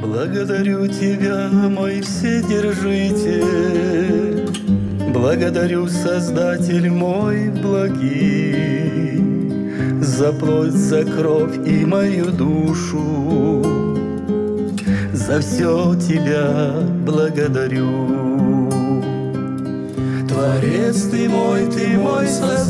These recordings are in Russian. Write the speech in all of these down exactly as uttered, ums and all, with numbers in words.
Благодарю Тебя, мой Вседержитель, благодарю, Создатель мой благий, за плоть, за кровь и мою душу, за все Тебя благодарю. Творец Ты мой, Ты мой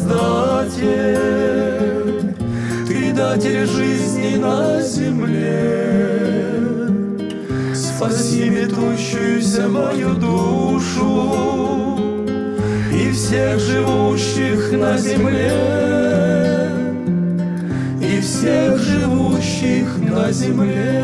Создатель, Ты датель жизни на земле. Спаси метущуюся мою душу и всех живущих на земле, и всех живущих на земле.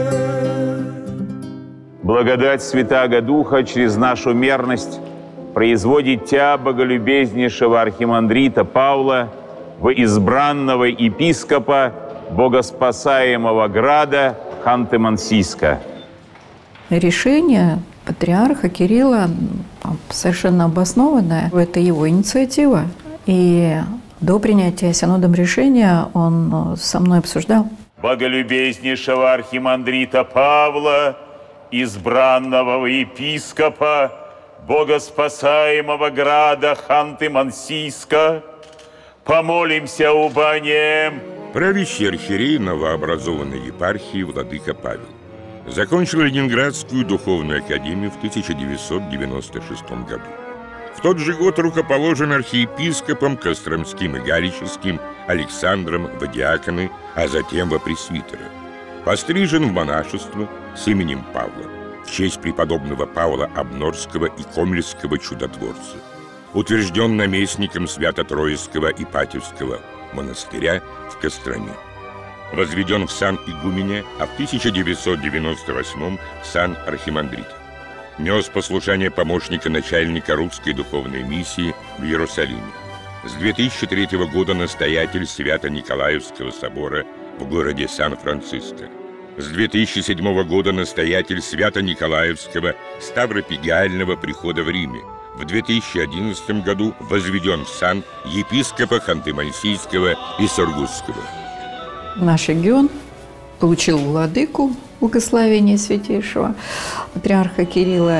Благодать Святаго Духа через нашу мерность производит Тя, боголюбезнейшего архимандрита Павла, во избранного епископа богоспасаемого града Ханты-Мансийска. Решение патриарха Кирилла совершенно обоснованное. Это его инициатива. И до принятия синодом решения он со мной обсуждал. Боголюбезнейшего архимандрита Павла, избранного епископа богоспасаемого града Ханты-Мансийска, помолимся оба нем. Правящий архиерей новообразованной епархии владыка Павел закончил Ленинградскую духовную академию в тысяча девятьсот девяносто шестом году. В тот же год рукоположен архиепископом Костромским и Галичевским Александром во диаконы, а затем во пресвитера. Пострижен в монашество с именем Павла в честь преподобного Павла Обнорского и Комельского чудотворца. Утвержден наместником Свято-Троицкого Ипатьевского монастыря в Костроме. Возведен в сан игуменя, а в тысяча девятьсот девяносто восьмом в сан архимандрита. Нес послушание помощника начальника русской духовной миссии в Иерусалиме. С две тысячи третьего года настоятель Свято-Николаевского собора в городе Сан-Франциско. С две тысячи седьмого года настоятель Свято-Николаевского Ставропигиального прихода в Риме. В две тысячи одиннадцатом году возведен в сан епископа Ханты-Мансийского и Сургутского. Наш регион получил владыку, благословение святейшего патриарха Кирилла.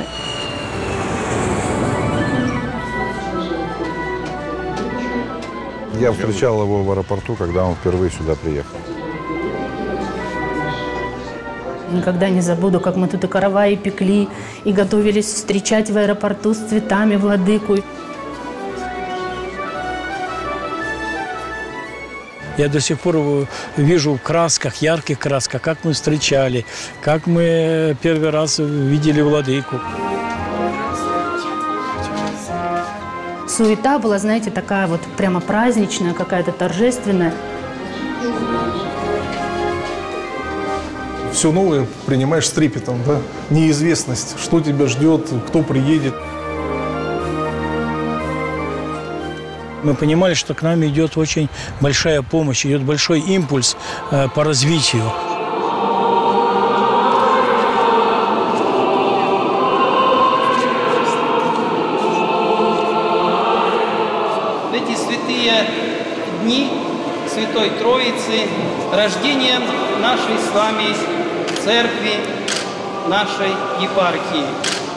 Я встречал его в аэропорту, когда он впервые сюда приехал. Никогда не забуду, как мы тут и караваи пекли, и готовились встречать в аэропорту с цветами владыку. Я до сих пор вижу в красках, ярких красках, как мы встречали, как мы первый раз видели владыку. Суета была, знаете, такая вот прямо праздничная, какая-то торжественная. Все новое принимаешь с трепетом, да? Неизвестность, что тебя ждет, кто приедет. Мы понимали, что к нам идет очень большая помощь, идет большой импульс э, по развитию. В эти святые дни Святой Троицы, рождением нашей с вами церкви, нашей епархии.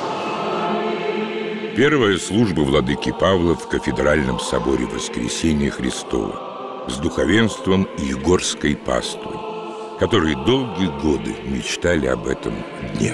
Первая служба владыки Павла в кафедральном соборе Воскресения Христова с духовенством и егорской паствой, которые долгие годы мечтали об этом дне.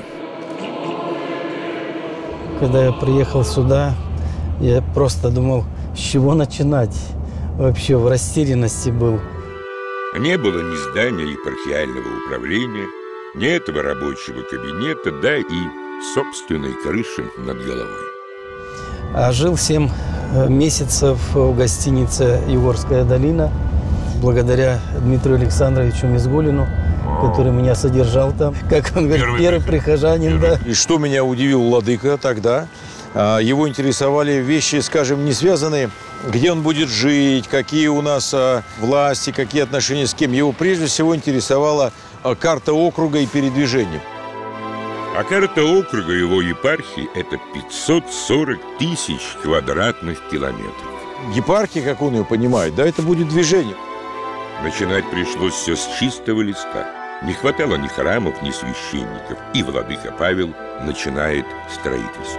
Когда я приехал сюда, я просто думал, с чего начинать. Вообще в растерянности был. Не было ни здания епархиального управления, ни этого рабочего кабинета, да и собственной крыши над головой. А жил семь месяцев в гостинице «Егорская долина», благодаря Дмитрию Александровичу Мизголину, который меня содержал там. Как он говорит, первый, первый прихожанин, да. И что меня удивил владыка тогда, его интересовали вещи, скажем, не связанные, где он будет жить, какие у нас власти, какие отношения с кем. Его прежде всего интересовала карта округа и передвижение. А карта округа его епархии – это пятьсот сорок тысяч квадратных километров. Епархия, как он ее понимает, да, это будет движение. Начинать пришлось все с чистого листа. Не хватало ни храмов, ни священников, и владыка Павел начинает строительство.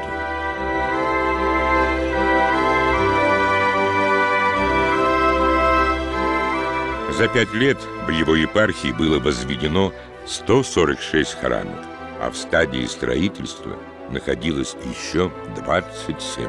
За пять лет в его епархии было возведено сто сорок шесть храмов, а в стадии строительства находилось еще двадцать семь.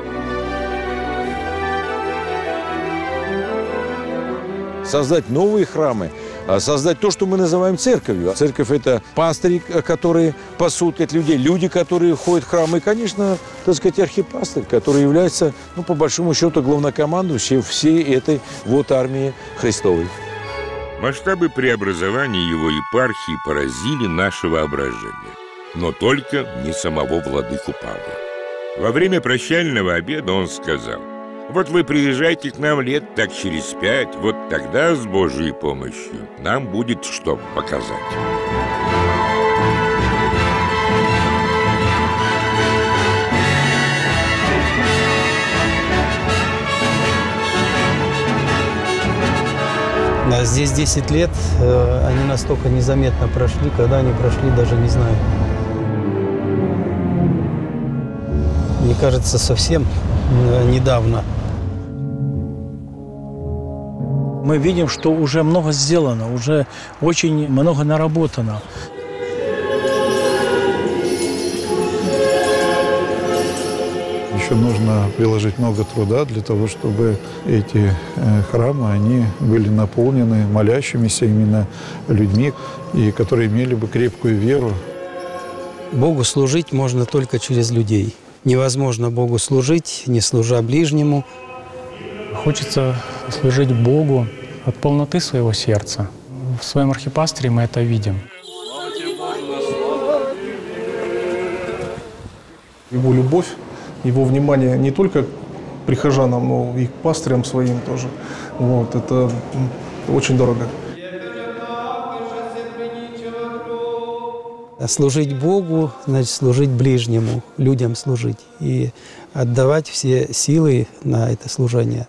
Создать новые храмы, создать то, что мы называем церковью. Церковь – это пастыри, которые пасут от людей, люди, которые ходят в храмы. И, конечно, так сказать, архипастырь, который является, ну, по большому счету, главнокомандующим всей этой вот армии Христовой. Масштабы преобразования его епархии поразили наше воображение, но только не самого владыку Павла. Во время прощального обеда он сказал: «Вот вы приезжайте к нам лет так через пять, вот тогда с Божьей помощью нам будет что показать». А здесь десять лет, они настолько незаметно прошли, когда они прошли, даже не знаю. Мне кажется, совсем недавно. Мы видим, что уже много сделано, уже очень много наработано. Еще нужно приложить много труда для того, чтобы эти храмы, они были наполнены молящимися именно людьми, и которые имели бы крепкую веру. Богу служить можно только через людей. Невозможно Богу служить, не служа ближнему. Хочется служить Богу от полноты своего сердца. В своем архипастыре мы это видим. Его любовь, его внимание не только к прихожанам, но и к пастырям своим тоже. Вот, это очень дорого. Служить Богу, значит, служить ближнему, людям служить и отдавать все силы на это служение.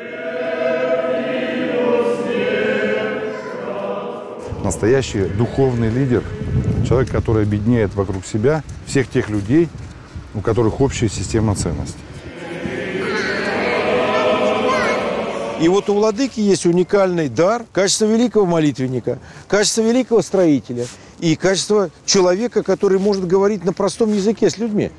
Настоящий духовный лидер, человек, который объединяет вокруг себя всех тех людей, у которых общая система ценностей. И вот у владыки есть уникальный дар, качество великого молитвенника, качество великого строителя и качество человека, который может говорить на простом языке с людьми.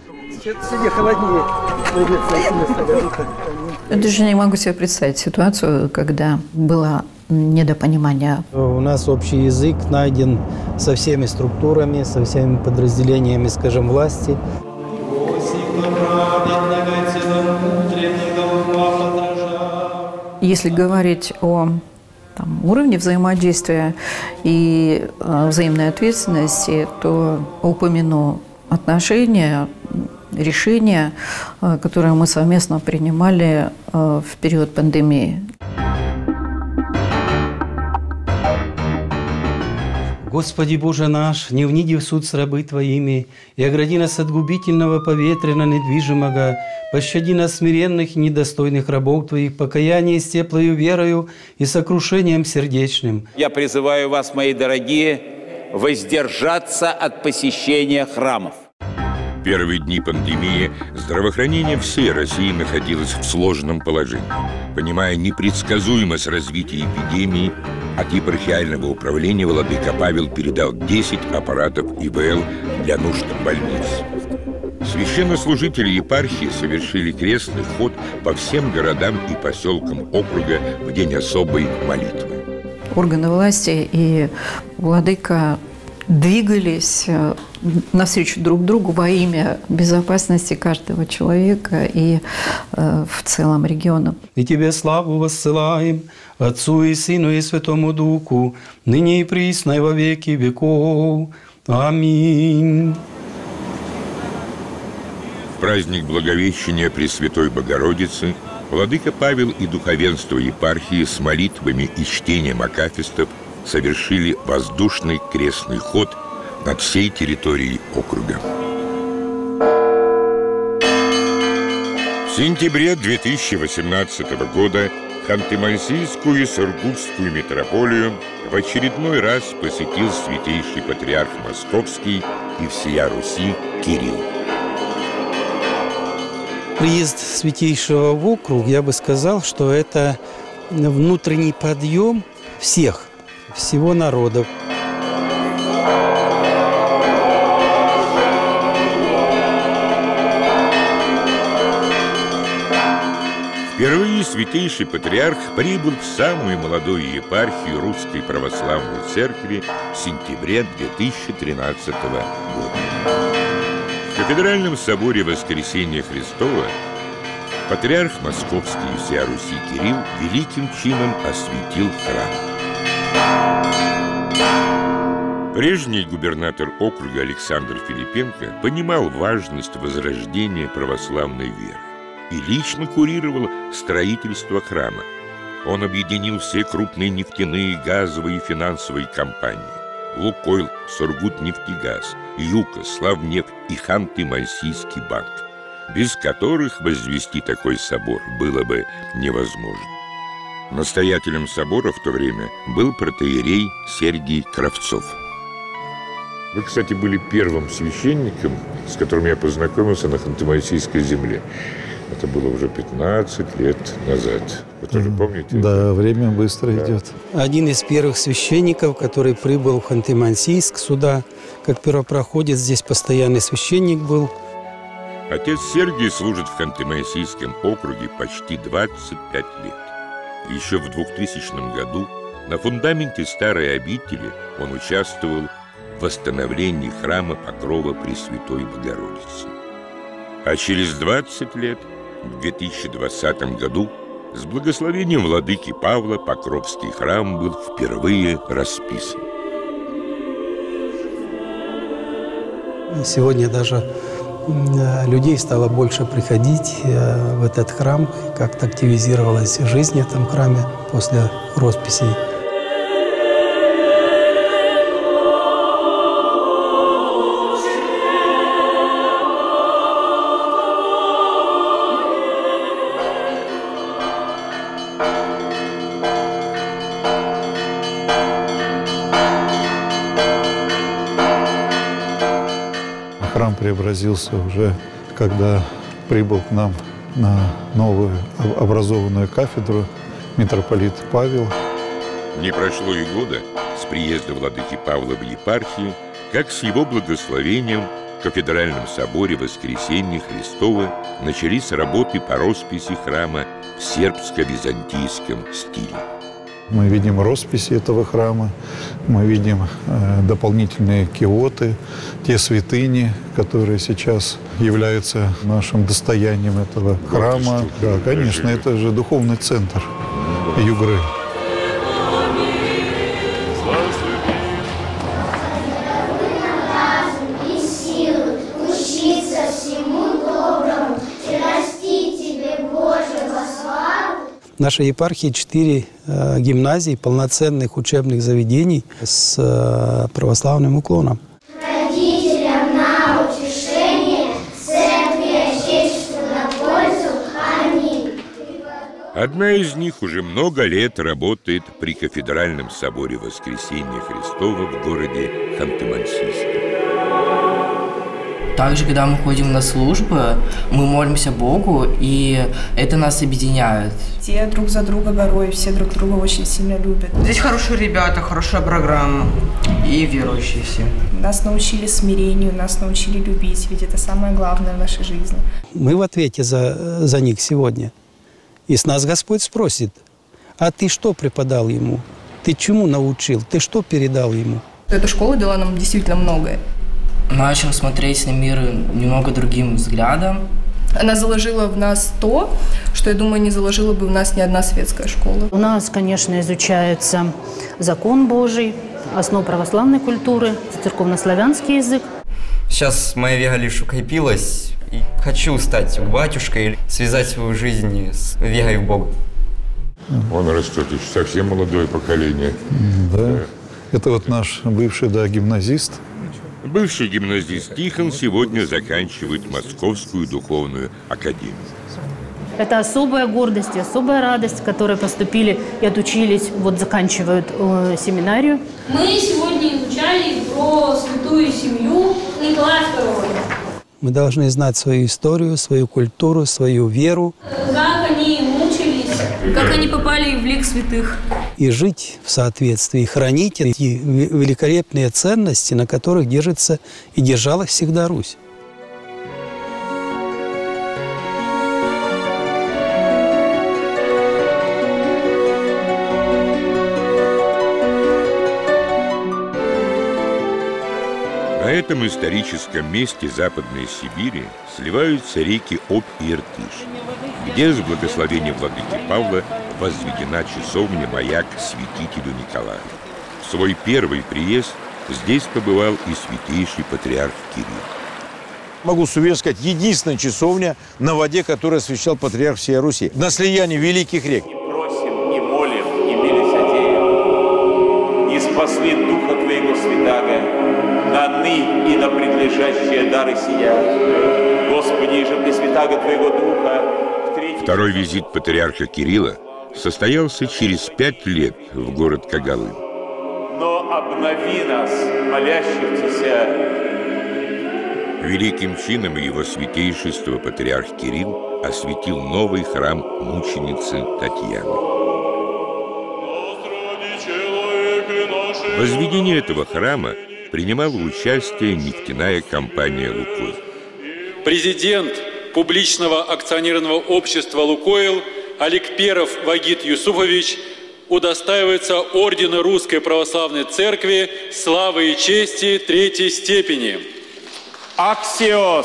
Я даже не могу себе представить ситуацию, когда было недопонимание. У нас общий язык найден со всеми структурами, со всеми подразделениями, скажем, власти. Если говорить о там, уровне взаимодействия и э, взаимной ответственности, то упомяну отношения, решения, э, которые мы совместно принимали э, в период пандемии. Господи Боже наш, не вниди в суд с рабы Твоими, и огради нас от губительного поветрия недвижимого, пощади нас смиренных и недостойных рабов Твоих, покаяние с теплою верою и сокрушением сердечным. Я призываю вас, мои дорогие, воздержаться от посещения храмов. В первые дни пандемии здравоохранение всей России находилось в сложном положении. Понимая непредсказуемость развития эпидемии, от епархиального управления владыка Павел передал десять аппаратов И В Л для нужд больниц. Священнослужители епархии совершили крестный ход по всем городам и поселкам округа в день особой молитвы. Органы власти и владыка двигались навстречу друг другу во имя безопасности каждого человека и э, в целом региона. И Тебе славу воссылаем, Отцу и Сыну и Святому Духу, ныне и присно и во веки веков. Аминь. В праздник Благовещения Пресвятой Богородицы владыка Павел и духовенство епархии с молитвами и чтением акафистов совершили воздушный крестный ход над всей территорией округа. В сентябре две тысячи восемнадцатого года Ханты-Мансийскую и Сургутскую митрополию в очередной раз посетил святейший патриарх Московский и всея Руси Кирилл. Приезд Святейшего в округ, я бы сказал, что это внутренний подъем всех, всего народа. Впервые святейший патриарх прибыл в самую молодую епархию Русской Православной Церкви в сентябре две тысячи тринадцатого года. В Кафедральном соборе Воскресения Христова патриарх Московский и всея Руси Кирилл великим чином осветил храм. Прежний губернатор округа Александр Филипенко понимал важность возрождения православной веры и лично курировал строительство храма. Он объединил все крупные нефтяные, газовые и финансовые компании – Лукойл, Сургутнефтегаз, ЮКОС, Славнефть и Ханты-Мансийский банк, без которых возвести такой собор было бы невозможно. Настоятелем собора в то время был протоиерей Сергий Кравцов. Вы, кстати, были первым священником, с которым я познакомился на Ханты-Мансийской земле. Это было уже пятнадцать лет назад. Вы тоже помните? Да, это? время быстро да. идет. Один из первых священников, который прибыл в Ханты-Мансийск сюда, как первопроходец, здесь постоянный священник был. Отец Сергий служит в Ханты-Мансийском округе почти двадцать пять лет. Еще в двухтысячном году на фундаменте старой обители он участвовал в восстановлении храма Покрова Пресвятой Богородицы. А через двадцать лет, в две тысячи двадцатом году, с благословением владыки Павла Покровский храм был впервые расписан. Сегодня даже людей стало больше приходить в этот храм, как-то активизировалась жизнь в этом храме после росписей. Храм преобразился уже, когда прибыл к нам на новую образованную кафедру митрополит Павел. Не прошло и года с приезда владыки Павла в епархию, как с его благословением в Кафедральном соборе Воскресения Христова начались работы по росписи храма в сербско-византийском стиле. Мы видим росписи этого храма, мы видим э, дополнительные киоты, те святыни, которые сейчас являются нашим достоянием этого храма. Да, конечно, это же духовный центр Югры. В нашей епархии четыре э, гимназии, полноценных учебных заведений с э, православным уклоном. Родителям на утешение, церкви Отечеству на пользу. Аминь. Одна из них уже много лет работает при Кафедральном соборе Воскресения Христова в городе Ханты-Мансийске. Также, когда мы ходим на службы, мы молимся Богу, и это нас объединяет. Все друг за друга горой, все друг друга очень сильно любят. Здесь хорошие ребята, хорошая программа и верующие все. Нас научили смирению, нас научили любить, ведь это самое главное в нашей жизни. Мы в ответе за, за них сегодня. И с нас Господь спросит, а ты что преподал ему? Ты чему научил? Ты что передал ему? Эта школа дала нам действительно многое. Начал смотреть на мир немного другим взглядом. Она заложила в нас то, что, я думаю, не заложила бы в нас ни одна светская школа. У нас, конечно, изучается закон Божий, основ православной культуры, церковнославянский язык. Сейчас моя вера лишь укрепилась, и хочу стать батюшкой, связать свою жизнь с верой в Бога. Он растет еще совсем молодое поколение. Да. Да. Это вот наш бывший, да, гимназист. Бывший гимназист Тихон сегодня заканчивает Московскую духовную академию. Это особая гордость и особая радость, которые поступили и отучились, вот заканчивают э, семинарию. Мы сегодня изучали про святую семью Николая второго. Мы должны знать свою историю, свою культуру, свою веру. Как они мучились, как они попали в лик святых. И жить в соответствии, хранить эти великолепные ценности, на которых держится и держалась всегда Русь. На этом историческом месте Западной Сибири сливаются реки Обь и Иртыш, где с благословения владыки Павла возведена часовня-маяк святителю Николаю. В свой первый приезд здесь побывал и святейший патриарх Кирилл. Могу с уверенностью сказать, единственная часовня на воде, которую освящал патриарх всей Руси. На слиянии великих рек. И просим, и молим, и милосердием, и спасли Духа Твоего Святаго, на ны и на предлежащие дары сия. Господи, и же Пресвятаго Твоего Духа. Второй визит патриарха Кирилла состоялся через пять лет в город Когалым. Но обнови нас, молящихся. Великим чином его святейшество патриарх Кирилл осветил новый храм мученицы Татьяны. В возведении этого храма принимала участие нефтяная компания «Лукойл». Президент публичного акционерного общества «Лукойл» Аликперов Вагит Юсуфович удостаивается ордена Русской Православной Церкви славы и чести третьей степени. Аксиос!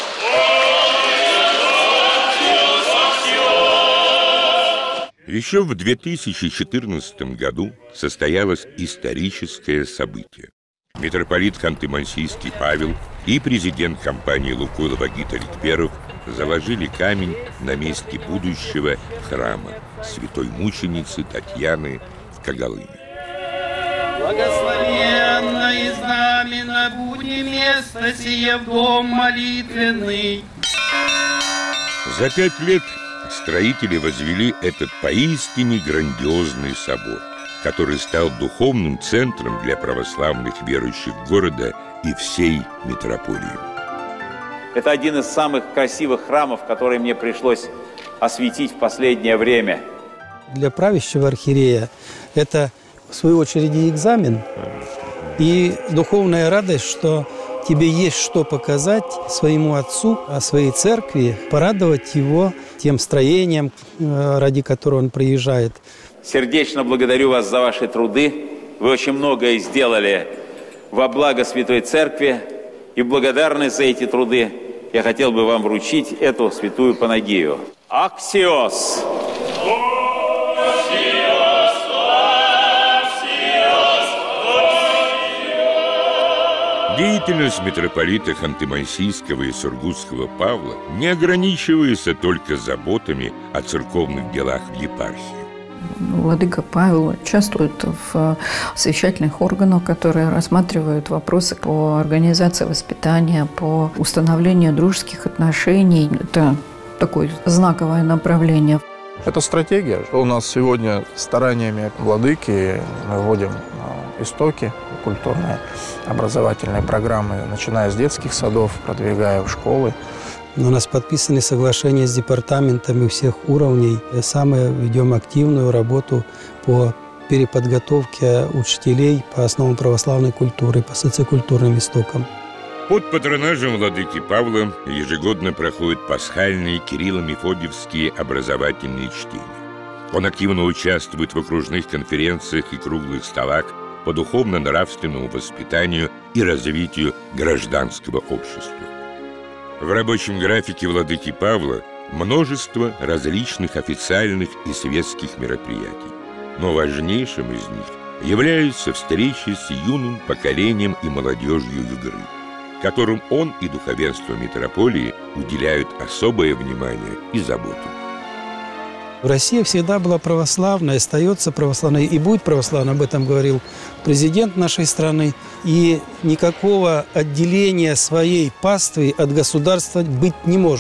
Еще в две тысячи четырнадцатом году состоялось историческое событие. Митрополит Ханты-Мансийский Павел и президент компании «Лукойл» Вагит Аликперов заложили камень на месте будущего храма святой мученицы Татьяны в Когалыме. Благословенно и знаменно будет место сие в дом молитвенный. За пять лет строители возвели этот поистине грандиозный собор, который стал духовным центром для православных верующих города и всей метрополии. Это один из самых красивых храмов, который мне пришлось осветить в последнее время. Для правящего архиерея это, в свою очередь, и экзамен, и духовная радость, что тебе есть что показать своему отцу, о своей церкви, порадовать его тем строением, ради которого он приезжает. Сердечно благодарю вас за ваши труды. Вы очень многое сделали во благо Святой Церкви. И в благодарность за эти труды я хотел бы вам вручить эту святую Панагию. Аксиос! Деятельность митрополита Ханты-Мансийского и Сургутского Павла не ограничивается только заботами о церковных делах в епархии. Владыка Павел участвует в совещательных органах, которые рассматривают вопросы по организации воспитания, по установлению дружеских отношений. Это такое знаковое направление. Это стратегия. У нас сегодня стараниями владыки мы вводим истоки культурные, образовательные программы, начиная с детских садов, продвигая в школы. У нас подписаны соглашения с департаментами всех уровней. И самое ведем активную работу по переподготовке учителей по основам православной культуры, по социокультурным истокам. Под патронажем владыки Павла ежегодно проходят пасхальные Кирилло-Мефодиевские образовательные чтения. Он активно участвует в окружных конференциях и круглых столах по духовно-нравственному воспитанию и развитию гражданского общества. В рабочем графике владыки Павла множество различных официальных и светских мероприятий, но важнейшим из них являются встречи с юным поколением и молодежью Югры, которым он и духовенство метрополии уделяют особое внимание и заботу. Россия всегда была православной, остается православной и будет православной, об этом говорил президент нашей страны. И никакого отделения своей паствы от государства быть не может.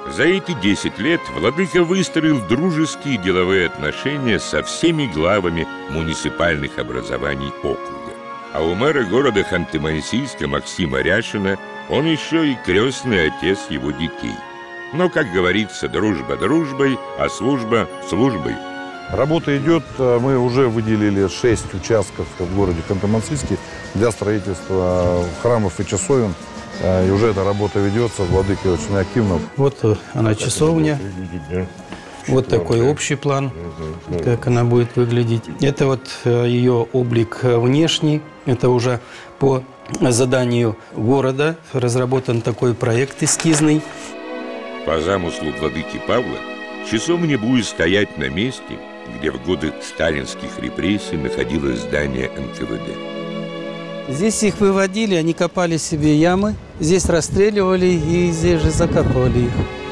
За эти десять лет владыка выстроил дружеские деловые отношения со всеми главами муниципальных образований округа. А у мэра города Ханты-Мансийска Максима Ряшина он еще и крестный отец его детей. Но, как говорится, дружба дружбой, а служба службой. Работа идет. Мы уже выделили шесть участков в городе Ханты-Мансийске для строительства храмов и часовен. И уже эта работа ведется, владыка очень активно. Вот она часовня, вот такой общий план, как она будет выглядеть. Это вот ее облик внешний, это уже по заданию города разработан такой проект эскизный. По замыслу владыки Павла, часовня будет стоять на месте, где в годы сталинских репрессий находилось здание эн ка вэ дэ. Здесь их выводили, они копали себе ямы, здесь расстреливали и здесь же закапывали их.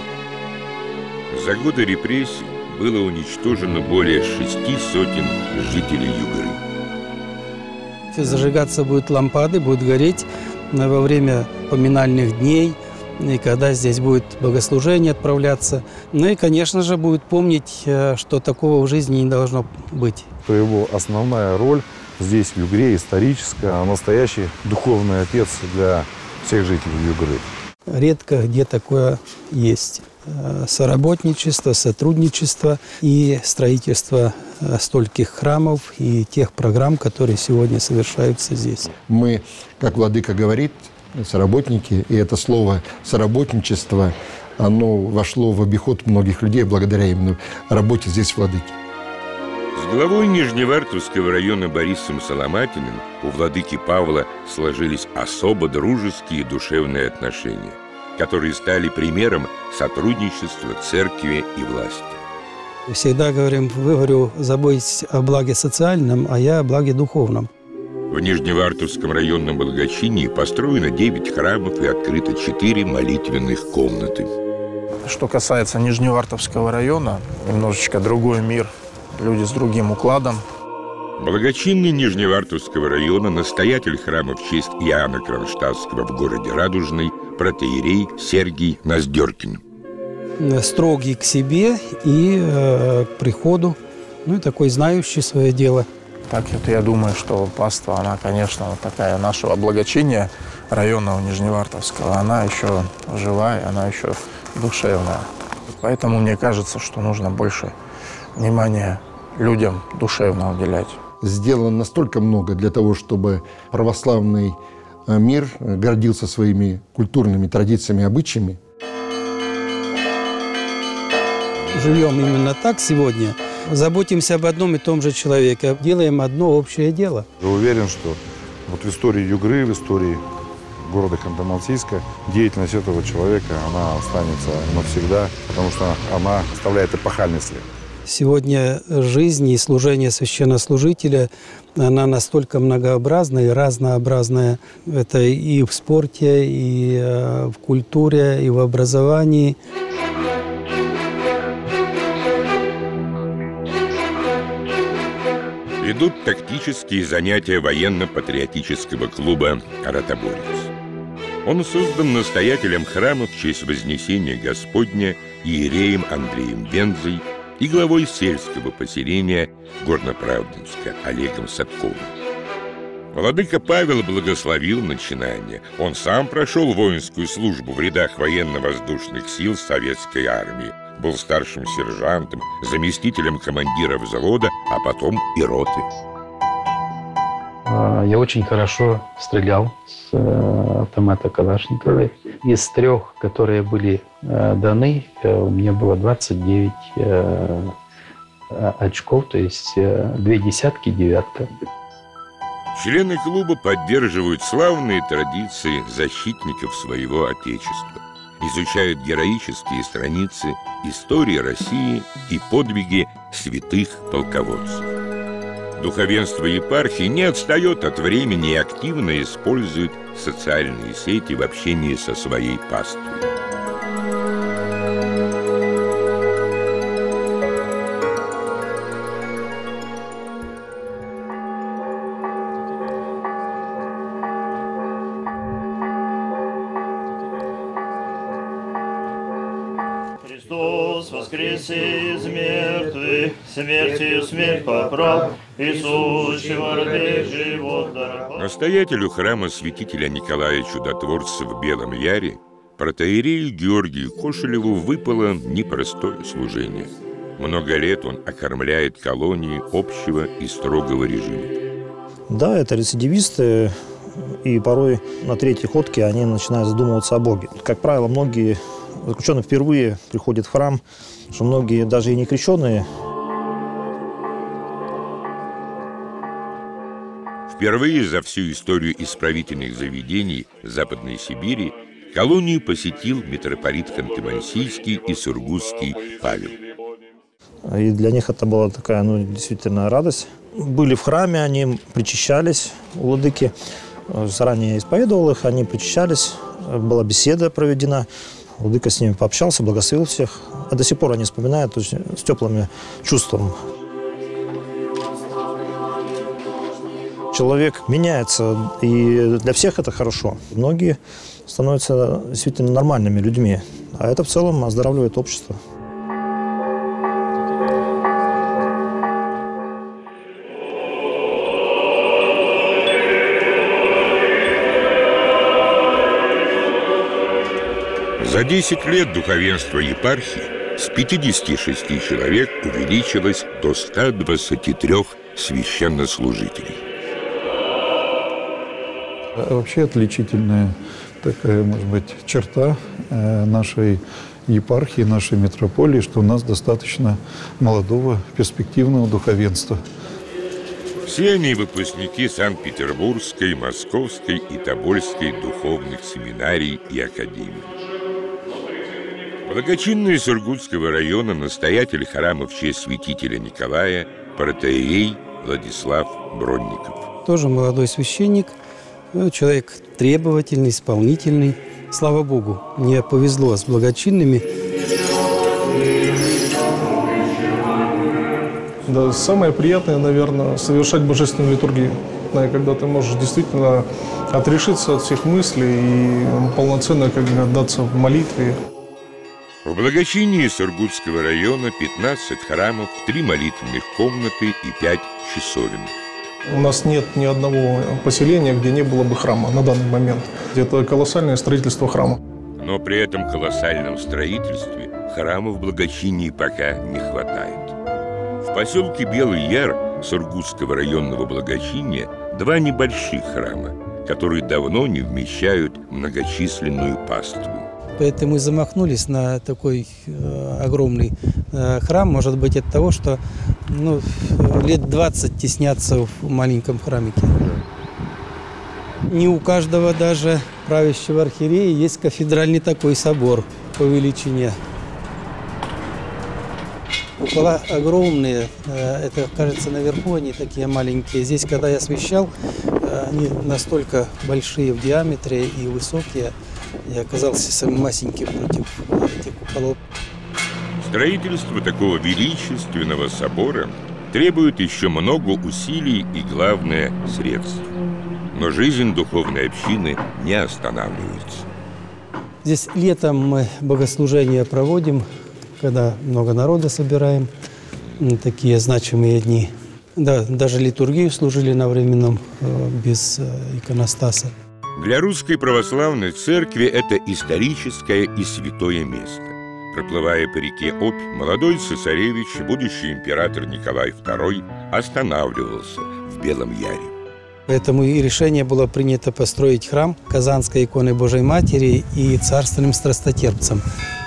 За годы репрессий было уничтожено более шести сотен жителей Югры. Зажигаться будут лампады, будут гореть во время поминальных дней, и когда здесь будет богослужение отправляться. Ну и, конечно же, будет помнить, что такого в жизни не должно быть. Его основная роль здесь, в Югре, историческая, а настоящий духовный отец для всех жителей Югры. Редко где такое есть. Соработничество, сотрудничество и строительство стольких храмов и тех программ, которые сегодня совершаются здесь. Мы, как владыка говорит, соработники, и это слово «соработничество», оно вошло в обиход многих людей благодаря именно работе здесь владыки. С главой Нижневартовского района Борисом Соломатиным у владыки Павла сложились особо дружеские душевные отношения, которые стали примером сотрудничества церкви и власти. Всегда говорим, вы, говорю, заботитесь о благе социальном, а я о благе духовном. В Нижневартовском районном благочинии построено девять храмов и открыто четыре молитвенных комнаты. Что касается Нижневартовского района, немножечко другой мир. Люди с другим укладом. Благочинный Нижневартовского района, настоятель храма в честь Иоанна Кронштадтского в городе Радужный, протоиерей Сергий Наздеркин. Строгий к себе и э, к приходу, ну и такой знающий свое дело. Так вот я думаю, что паства, она, конечно, вот такая нашего благочиния районного Нижневартовского, она еще живая, она еще душевная. Поэтому мне кажется, что нужно больше внимания людям душевно уделять. Сделано настолько много для того, чтобы православный мир гордился своими культурными традициями, обычаями. Живем именно так сегодня. Заботимся об одном и том же человеке. Делаем одно общее дело. Я уверен, что вот в истории Югры, в истории города Ханты-Мансийска деятельность этого человека, она останется навсегда, потому что она оставляет эпохальный след. Сегодня жизнь и служение священнослужителя, она настолько многообразная и разнообразная. Это и в спорте, и в культуре, и в образовании. Идут тактические занятия военно-патриотического клуба «Ротоборец». Он создан настоятелем храма в честь Вознесения Господня иереем Андреем Бензой и главой сельского поселения Горноправдинска Олегом Садковым. Владыка Павел благословил начинание. Он сам прошел воинскую службу в рядах военно-воздушных сил Советской армии, был старшим сержантом, заместителем командира взвода, а потом и роты. Я очень хорошо стрелял с автомата Калашникова. Из трех, которые были даны, у меня было двадцать девять очков, то есть две десятки, девятка. Члены клуба поддерживают славные традиции защитников своего Отечества, изучают героические страницы истории России и подвиги святых полководцев. Духовенство епархии не отстает от времени и активно использует социальные сети в общении со своей паствой. Христос воскресе из мертвых, смертью смерть поправ, Иисусчего роды живот даровал. Настоятелю храма святителя Николая Чудотворца в Белом Яре, протоиерею Георгию Кошелеву, выпало непростое служение. Много лет он окормляет колонии общего и строгого режима. Да, это рецидивисты, и порой на третьей ходке они начинают задумываться о Боге. Как правило, многие заключенные впервые приходят в храм, что многие даже и не крещенные. Впервые за всю историю исправительных заведений Западной Сибири колонию посетил митрополит Ханты-Мансийский и Сургутский Павел. И для них это была такая, ну, действительно радость. Были в храме, они причащались у владыки. Заранее я исповедовал их, они причащались. Была беседа проведена. Владыка с ними пообщался, благословил всех. А до сих пор они вспоминают, то есть, с теплым чувством. Человек меняется, и для всех это хорошо. Многие становятся действительно нормальными людьми. А это в целом оздоравливает общество. За десять лет духовенство епархии с пятидесяти шести человек увеличилось до ста двадцати трёх священнослужителей. Вообще отличительная такая, может быть, черта нашей епархии, нашей митрополии, что у нас достаточно молодого, перспективного духовенства. Все они выпускники Санкт-Петербургской, Московской и Тобольской духовных семинарий и академий. Благочинный Сургутского района настоятель храма в честь святителя Николая протоиерей Владислав Бронников. Тоже молодой священник, человек требовательный, исполнительный. Слава Богу, мне повезло с благочинными. Да, самое приятное, наверное, совершать божественную литургию. Когда ты можешь действительно отрешиться от всех мыслей и полноценно как бы отдаться в молитве. В благочинии Сургутского района пятнадцать храмов, три молитвенных комнаты и пять часовен. У нас нет ни одного поселения, где не было бы храма на данный момент. Это колоссальное строительство храма. Но при этом колоссальном строительстве храмов в благочинии пока не хватает. В поселке Белый Яр Сургутского районного благочиния два небольших храма, которые давно не вмещают многочисленную паству. Поэтому и замахнулись на такой э, огромный э, храм. Может быть, от того, что ну, лет двадцать теснятся в маленьком храмике. Не у каждого даже правящего архиерея есть кафедральный такой собор по величине. Купола огромные, э, это, кажется, наверху они такие маленькие. Здесь, когда я освещал, э, они настолько большие в диаметре и высокие. Я оказался самым масеньким против этих куполов. Строительство такого величественного собора требует еще много усилий и, главное, средств. Но жизнь духовной общины не останавливается. Здесь летом мы богослужения проводим, когда много народа собираем, такие значимые дни. Да, даже литургию служили на временном без иконостаса. Для Русской Православной Церкви это историческое и святое место. Проплывая по реке Обь, молодой цесаревич, будущий император Николай второй, останавливался в Белом Яре. Поэтому и решение было принято построить храм Казанской иконы Божией Матери и царственным страстотерпцам.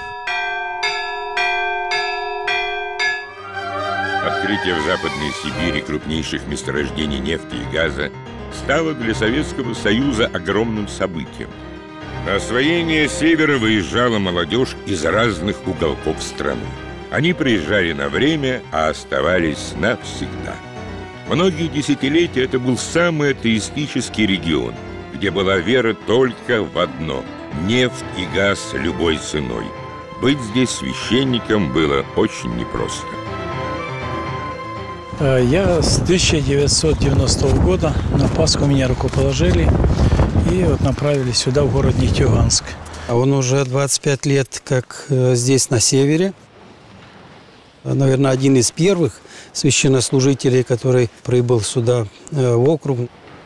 Открытие в Западной Сибири крупнейших месторождений нефти и газа стало для Советского Союза огромным событием. На освоение севера выезжала молодежь из разных уголков страны. Они приезжали на время, а оставались навсегда. Многие десятилетия это был самый атеистический регион, где была вера только в одно – нефть и газ любой ценой. Быть здесь священником было очень непросто. Я с тысяча девятьсот девяностого года на Пасху меня рукоположили и вот направили сюда, в город Нефтеюганск. Он уже двадцать пять лет как здесь, на севере. Наверное, один из первых священнослужителей, который прибыл сюда в округ.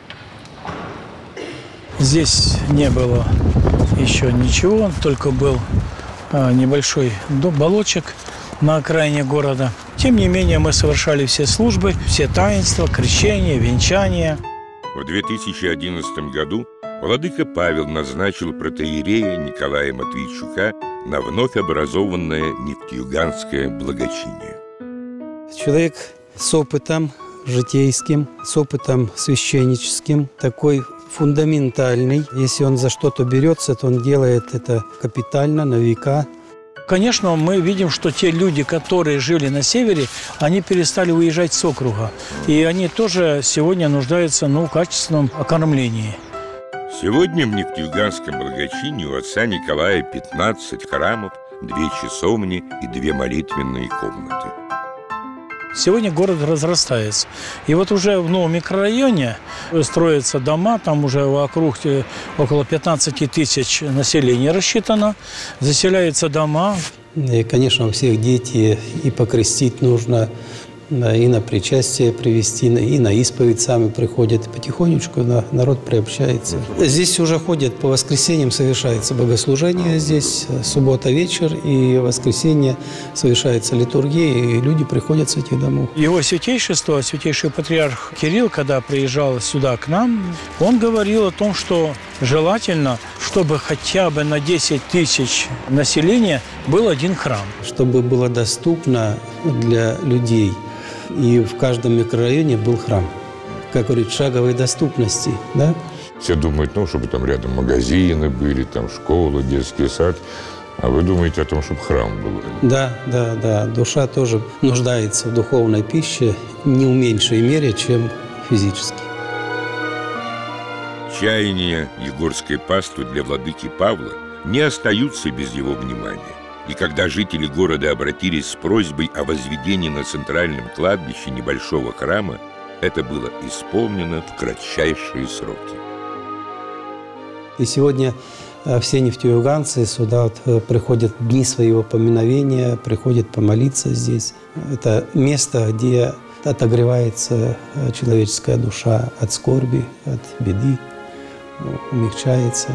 Здесь не было еще ничего, только был небольшой балочек на окраине города. Тем не менее, мы совершали все службы, все таинства, крещения, венчания. В две тысячи одиннадцатом году владыка Павел назначил протоиерея Николая Матвейчука на вновь образованное Нефтеюганское благочиние. Человек с опытом житейским, с опытом священническим, такой фундаментальный. Если он за что-то берется, то он делает это капитально, на века. Конечно, мы видим, что те люди, которые жили на севере, они перестали уезжать с округа. И они тоже сегодня нуждаются, ну, в качественном окормлении. Сегодня в Нефтеюганском благочинии у отца Николая пятнадцать храмов, две часовни и две молитвенные комнаты. Сегодня город разрастается. И вот уже в новом микрорайоне строятся дома, там уже вокруг около пятнадцати тысяч населения рассчитано, заселяются дома. И, конечно, у всех дети и покрестить нужно, и на причастие привести, и на исповедь сами приходят. И потихонечку народ приобщается. Здесь уже ходят по воскресеньям, совершается богослужение здесь, суббота вечер, и в воскресенье совершается литургия, и люди приходят с этих домов. Его святейшество, святейший патриарх Кирилл, когда приезжал сюда к нам, он говорил о том, что желательно, чтобы хотя бы на десять тысяч населения был один храм. Чтобы было доступно для людей. И в каждом микрорайоне был храм. Как говорит, шаговой доступности, да? Все думают, ну, чтобы там рядом магазины были, там школа, детский сад. А вы думаете о том, чтобы храм был? Да, да, да. Душа тоже нуждается в духовной пище не в меньшей мере, чем физически. Чаяния егорской паствы для владыки Павла не остаются без его внимания. И когда жители города обратились с просьбой о возведении на центральном кладбище небольшого храма, это было исполнено в кратчайшие сроки. И сегодня все нефтеюганцы сюда вот приходят в дни своего поминовения, приходят помолиться здесь. Это место, где отогревается человеческая душа от скорби, от беды, умягчается.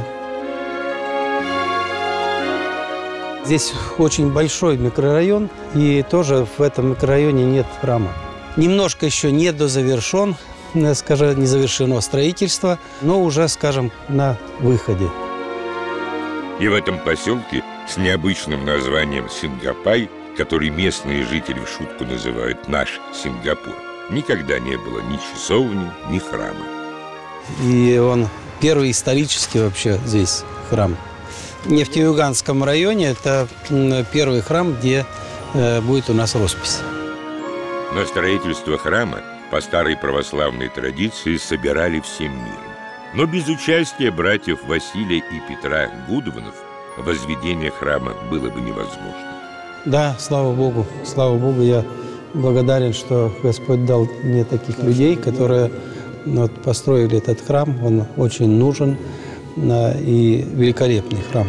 Здесь очень большой микрорайон, и тоже в этом микрорайоне нет храма. Немножко еще не дозавершен, скажем, не завершено строительство, но уже, скажем, на выходе. И в этом поселке с необычным названием Сингапай, который местные жители в шутку называют «наш Сингапур», никогда не было ни часовни, ни храма. И он первый исторический вообще здесь храм. В Нефтеюганском районе это первый храм, где э, будет у нас роспись. На строительство храма по старой православной традиции собирали всем миром. Но без участия братьев Василия и Петра Гудванов возведение храма было бы невозможно. Да, слава Богу, слава Богу, я благодарен, что Господь дал мне таких людей, которые вот, построили этот храм. Он очень нужен. И великолепный храм.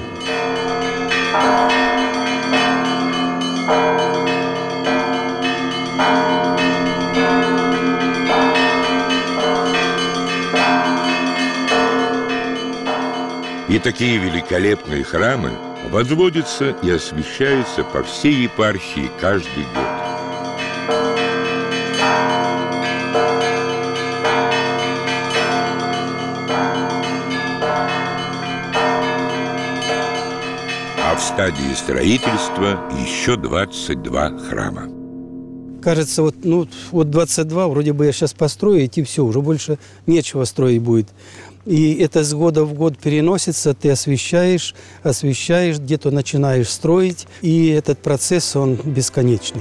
И такие великолепные храмы возводятся и освящаются по всей епархии каждый год. А в стадии строительства еще двадцать два храма. Кажется, вот, ну, вот двадцать два, вроде бы я сейчас построю, и все, уже больше нечего строить будет. И это с года в год переносится, ты освещаешь, освещаешь, где-то начинаешь строить, и этот процесс, он бесконечный.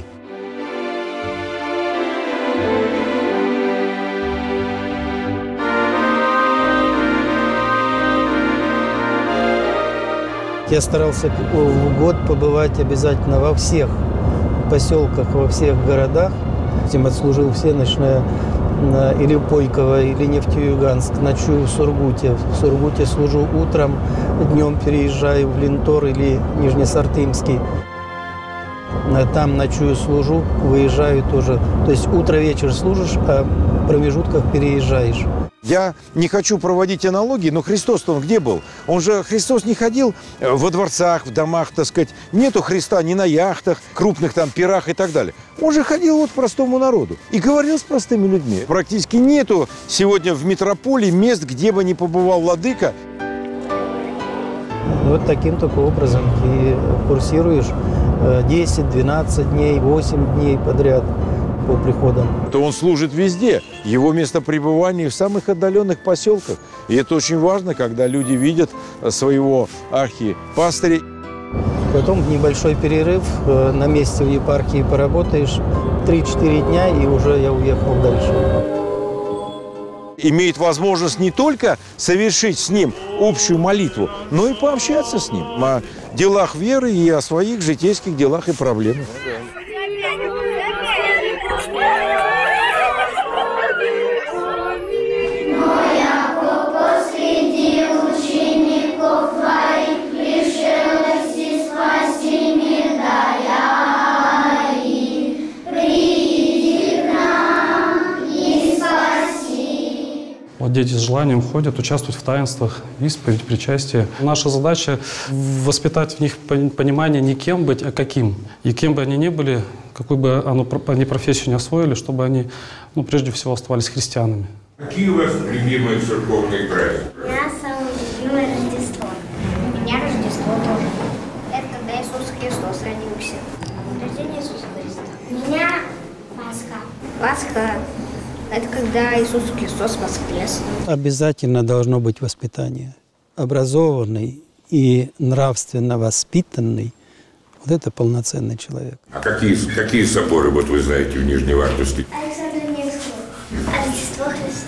Я старался в год побывать обязательно во всех поселках, во всех городах. Этим отслужил всеночное или Пойково, или Нефтеюганск, ночую в Сургуте. В Сургуте служу утром, днем переезжаю в Линтор или Нижнесартымский. Там ночую служу, выезжаю тоже. То есть утро-вечер служишь, а в промежутках переезжаешь. Я не хочу проводить аналогии, но Христос-то он где был? Он же, Христос не ходил во дворцах, в домах, так сказать. Нету Христа ни на яхтах, крупных там пирах и так далее. Он же ходил вот простому народу и говорил с простыми людьми. Практически нету сегодня в метрополии мест, где бы не побывал владыка. Вот таким только образом ты курсируешь десять-двенадцать дней, восемь дней подряд по приходам. То он служит везде. Его место пребывания в самых отдаленных поселках. И это очень важно, когда люди видят своего архипастыря. Потом небольшой перерыв, на месте в епархии поработаешь три-четыре дня, и уже я уехал дальше. Имеет возможность не только совершить с ним общую молитву, но и пообщаться с ним о делах веры и о своих житейских делах и проблемах. Вот дети с желанием ходят, участвуют в таинствах, исповедь, причастие. Наша задача – воспитать в них понимание не кем быть, а каким. И кем бы они ни были, какую бы оно, они профессию не освоили, чтобы они, ну, прежде всего, оставались христианами. Какие у вас любимые церковные праздники? У меня самое любимое Рождество. У меня Рождество тоже. Это когда Иисус Христос родился. Рождение Иисуса Христа. У меня Пасха. Пасха. Это когда Иисус Христос воскрес. Обязательно должно быть воспитание. Образованный и нравственно воспитанный – вот это полноценный человек. А какие, какие соборы вот вы знаете в Нижневартовске? Александр Невский. Рождество Христа.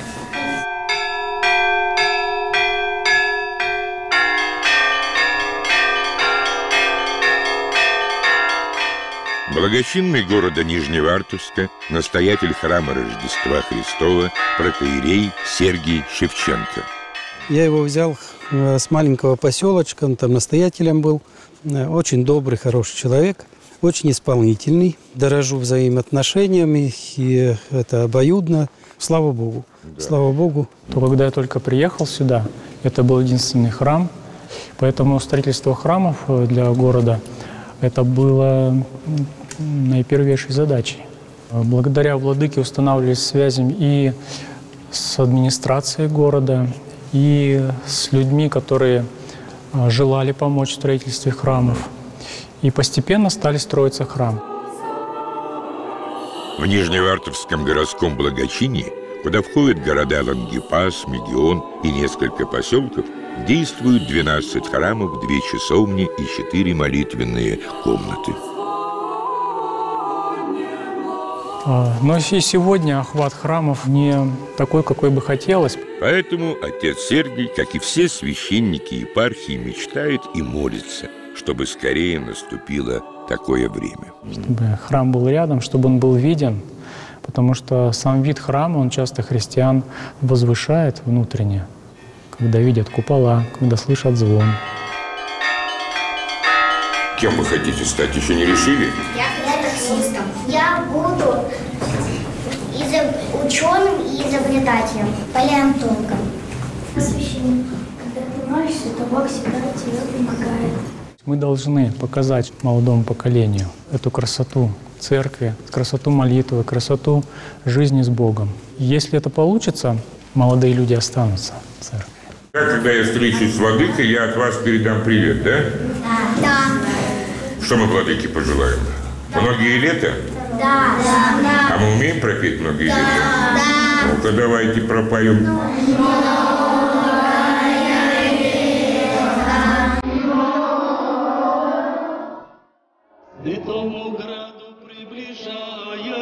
Благочинный города Нижневартовска, настоятель храма Рождества Христова, протоиерей Сергий Шевченко. Я его взял с маленького поселочка, он там настоятелем был. Очень добрый, хороший человек, очень исполнительный. Дорожу взаимоотношениями, и это обоюдно. Слава Богу. Да. Слава Богу. То, когда я только приехал сюда, это был единственный храм. Поэтому строительство храмов для города – это было наипервейшей задачей. Благодаря владыке устанавливались связи и с администрацией города, и с людьми, которые желали помочь в строительстве храмов. И постепенно стали строиться храмы. В Нижневартовском городском благочинии, куда входят города Лангепас, Мегион и несколько поселков, действуют двенадцать храмов, две часовни и четыре молитвенные комнаты. Но и сегодня охват храмов не такой, какой бы хотелось. Поэтому отец Сергий, как и все священники епархии, мечтает и молится, чтобы скорее наступило такое время. Чтобы храм был рядом, чтобы он был виден, потому что сам вид храма, он часто христиан возвышает внутренне, когда видят купола, когда слышат звон. Кем вы хотите стать, еще не решили? Я таксистом. Я буду изоб... ученым и изобретателем, палеонтологом. Священник. Когда ты молишься, то Бог всегда тебе помогает. Мы должны показать молодому поколению эту красоту церкви, красоту молитвы, красоту жизни с Богом. Если это получится, молодые люди останутся в церкви. Когда я встречусь с владыкой, я от вас передам привет, да? Да. Да. Что мы владыке пожелаем? Да. Многие лета? Да. Да. А мы умеем пропеть многие да. лета? Да. Ну-ка, давайте пропоем. Святому граду приближая,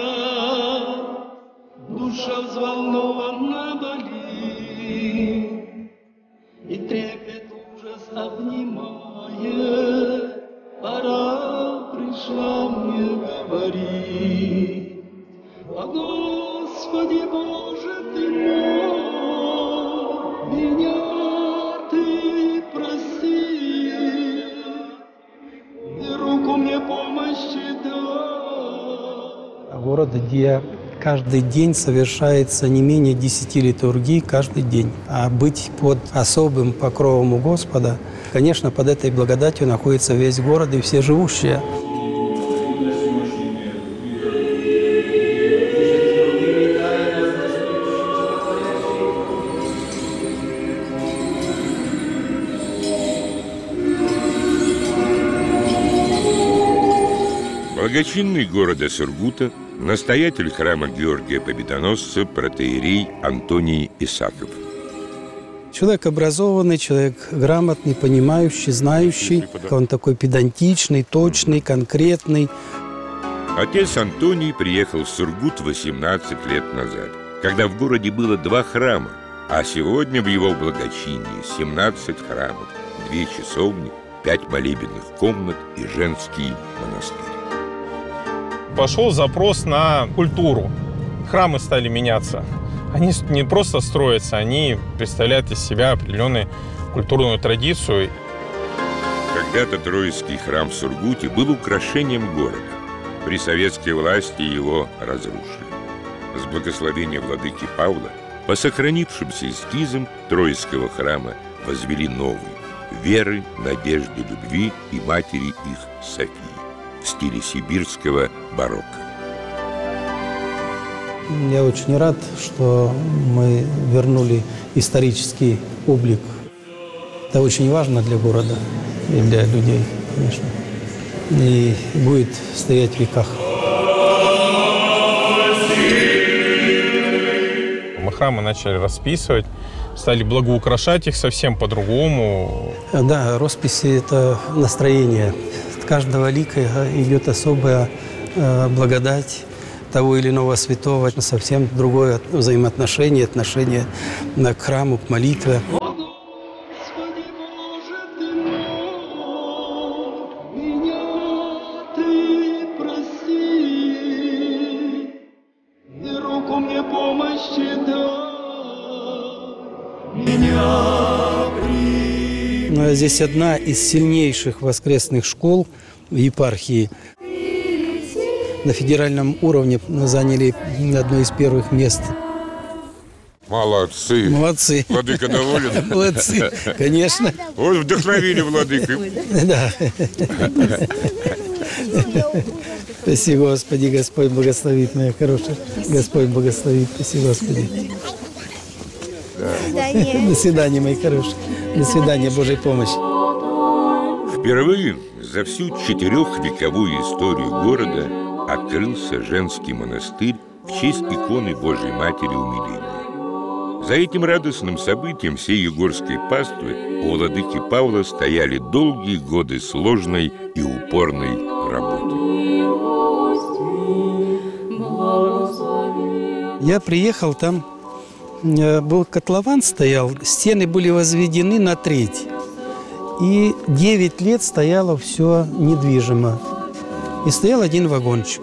душа взволнованно болит, и трепет ужас обнимает, пора пришла мне говорить. О Господи, Господи Боже ты мой, меня ты прости, и руку мне помощи дай. Город, где каждый день совершается не менее десяти литургий каждый день. А быть под особым покровом у Господа, конечно, под этой благодатью находится весь город и все живущие. Благочинный города Сургута, настоятель храма Георгия Победоносца, протоиерей Антоний Исаков. Человек образованный, человек грамотный, понимающий, знающий. Он такой педантичный, точный, конкретный. Отец Антоний приехал в Сургут восемнадцать лет назад, когда в городе было два храма, а сегодня в его благочинии семнадцать храмов, две часовни, пять молебенных комнат и женский монастырь. Пошел запрос на культуру. Храмы стали меняться. Они не просто строятся, они представляют из себя определенную культурную традицию. Когда-то Троицкий храм в Сургуте был украшением города. При советской власти его разрушили. С благословения владыки Павла по сохранившимся эскизам Троицкого храма возвели новый – веры, надежды, любви и матери их Софии в стиле сибирского барокко. Я очень рад, что мы вернули исторический облик. Это очень важно для города и для людей, конечно. И будет стоять в веках. Мы храмы начали расписывать, стали благоукрашать их совсем по-другому. Да, росписи – это настроение. От каждого лика идет особая э, благодать того или иного святого, совсем другое взаимоотношение, отношение к храму, к молитве. Здесь одна из сильнейших воскресных школ в епархии. На федеральном уровне заняли одно из первых мест. Молодцы. Молодцы. Владыка доволен? Молодцы, конечно. Вот вдохновили владыку. Да. Спасибо, Господи, Господь благословит, моя хорошая. Господь благословит, спасибо, Господи. Да. До свидания, мои хорошие. До свидания, Божьей помощи. Впервые за всю четырехвековую историю города открылся женский монастырь в честь иконы Божьей Матери Умиления. За этим радостным событием всей югорской паствы у владыки Павла стояли долгие годы сложной и упорной работы. Я приехал, там был котлован, стоял, стены были возведены на треть. И девять лет стояло все недвижимо. И стоял один вагончик.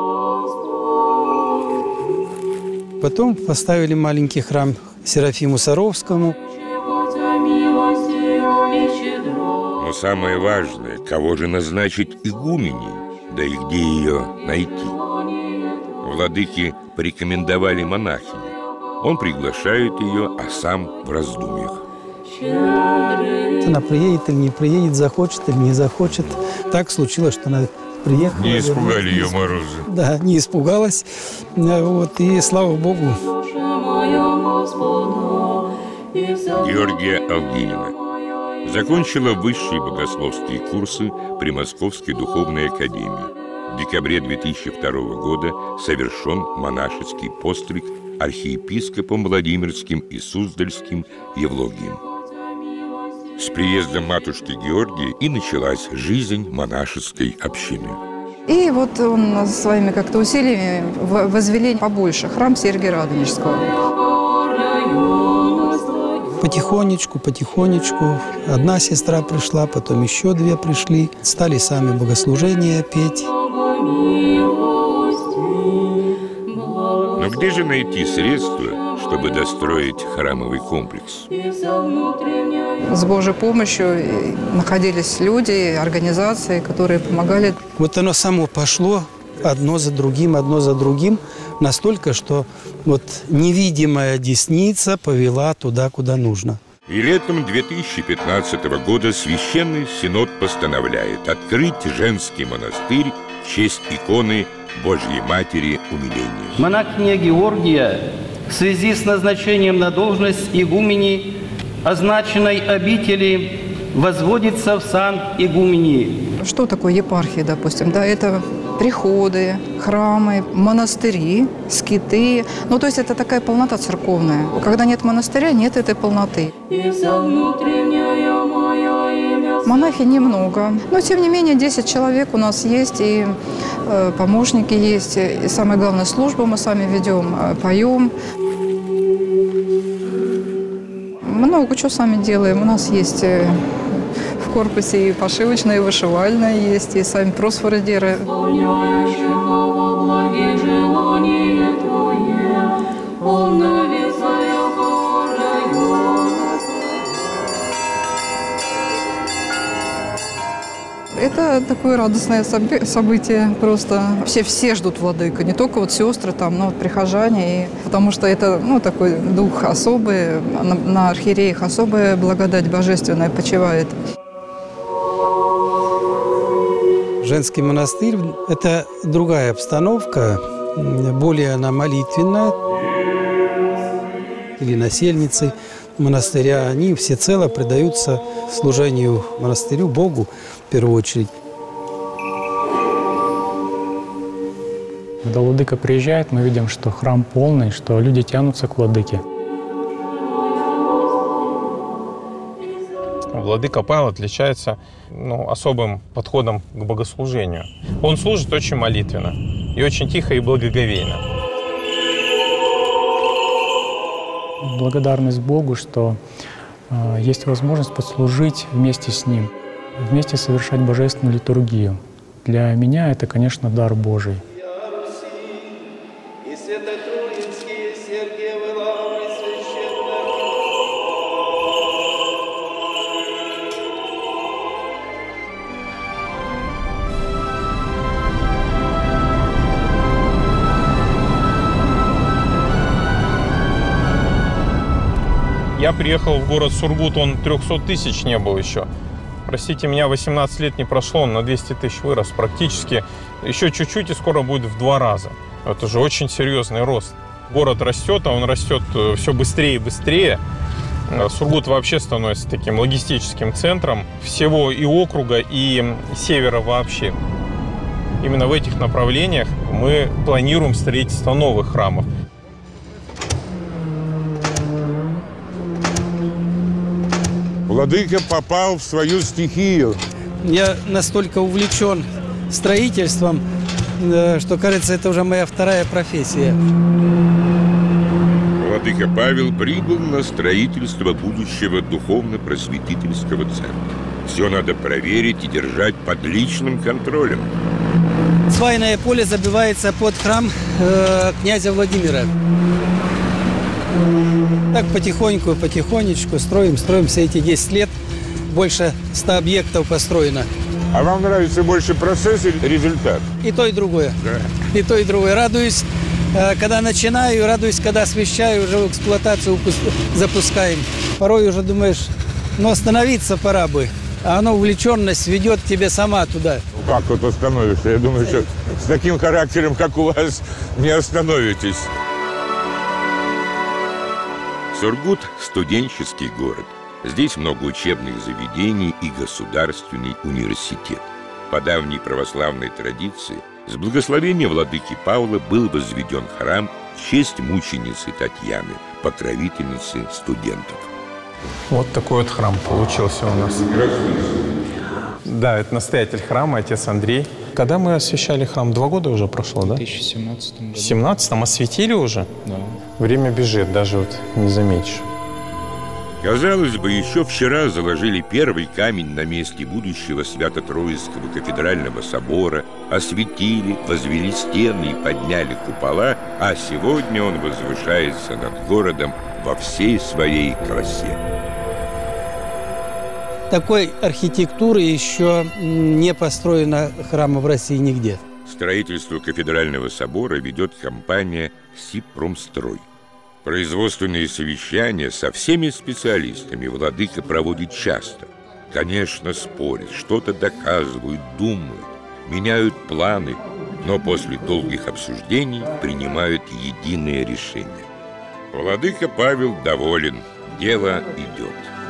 Потом поставили маленький храм Серафиму Саровскому. Но самое важное, кого же назначить игуменей, да и где ее найти? Владыки порекомендовали монахиню. Он приглашает ее, а сам в раздумьях. Она приедет или не приедет, захочет или не захочет. Так случилось, что она приехала. Не испугали ее морозы. Да, не испугалась. Вот, и слава Богу. Георгия Алгинина закончила высшие богословские курсы при Московской духовной академии. В декабре две тысячи второго года совершен монашеский постриг архиепископом Владимирским и Суздальским Евлогием. С приездом матушки Георгии и началась жизнь монашеской общины. И вот он своими как-то усилиями возвели побольше храм Сергия Радонежского. Потихонечку, потихонечку. Одна сестра пришла, потом еще две пришли. Стали сами богослужения петь. Но где же найти средства, чтобы достроить храмовый комплекс? С Божьей помощью находились люди, организации, которые помогали. Вот оно само пошло одно за другим, одно за другим, настолько, что вот невидимая десница повела туда, куда нужно. И летом две тысячи пятнадцатого года Священный Синод постановляет открыть женский монастырь в честь иконы Божьей Матери Умиления. Монахиня Георгия в связи с назначением на должность игумени означенной обители возводится в сан игумени. Что такое епархия, допустим? Да, это приходы, храмы, монастыри, скиты. Ну, то есть это такая полнота церковная. Когда нет монастыря, нет этой полноты. Монахи немного. Но, тем не менее, десять человек у нас есть, и э, помощники есть. И самое главное, службу мы сами ведем, э, поем. Много чего сами делаем. У нас есть... Э, В корпусе и пошивочная, и вышивальная есть, и сами просфородеры. Это такое радостное событие просто. Вообще все ждут владыка, не только вот сестры, там, но вот прихожане. И, потому что это ну, такой дух особый, на, на архиереях особая благодать божественная почивает. Женский монастырь – это другая обстановка, более она молитвенная. Или насельницы монастыря, они всецело предаются служению монастырю, Богу в первую очередь. Когда владыка приезжает, мы видим, что храм полный, что люди тянутся к владыке. Владыка Павел отличается ну, особым подходом к богослужению. Он служит очень молитвенно и очень тихо и благоговейно. Благодарность Богу, что э, есть возможность послужить вместе с Ним, вместе совершать божественную литургию. Для меня это, конечно, дар Божий. Я приехал в город Сургут, он трехсот тысяч не был еще. Простите меня, восемнадцать лет не прошло, он на двести тысяч вырос практически. Еще чуть-чуть и скоро будет в два раза. Это же очень серьезный рост. Город растет, а он растет все быстрее и быстрее. Сургут вообще становится таким логистическим центром всего и округа, и севера вообще. Именно в этих направлениях мы планируем строительство новых храмов. Владыка попал в свою стихию. Я настолько увлечен строительством, что, кажется, это уже моя вторая профессия. Владыка Павел прибыл на строительство будущего духовно-просветительского центра. Все надо проверить и держать под личным контролем. Свайное поле забивается под храм э, князя Владимира. Так потихоньку, потихонечку строим, строим все эти десять лет. Больше ста объектов построено. А вам нравится больше процесс или результат? И то, и другое. Да. И то, и другое. Радуюсь, когда начинаю, радуюсь, когда освещаю, уже в эксплуатацию запускаем. Порой уже думаешь, ну остановиться пора бы. А оно, увлеченность, ведет тебя сама туда. Как вот остановишься? Я думаю, что с таким характером, как у вас, не остановитесь. Сургут – студенческий город. Здесь много учебных заведений и государственный университет. По давней православной традиции, с благословения владыки Павла был возведен храм в честь мученицы Татьяны, покровительницы студентов. Вот такой вот храм получился у нас. Да, это настоятель храма, отец Андрей. Когда мы освящали храм? Два года уже прошло, да? В две тысячи семнадцатом году. В семнадцатом осветили уже? Да. Время бежит, даже вот не заметишь. Казалось бы, еще вчера заложили первый камень на месте будущего Свято-Троицкого кафедрального собора, осветили, возвели стены и подняли купола, а сегодня он возвышается над городом во всей своей красе. Такой архитектуры еще не построено храма в России нигде. Строительство кафедрального собора ведет компания «Сибпромстрой». Производственные совещания со всеми специалистами владыка проводит часто. Конечно, спорят, что-то доказывают, думают, меняют планы, но после долгих обсуждений принимают единое решение. Владыка Павел доволен, дело идет.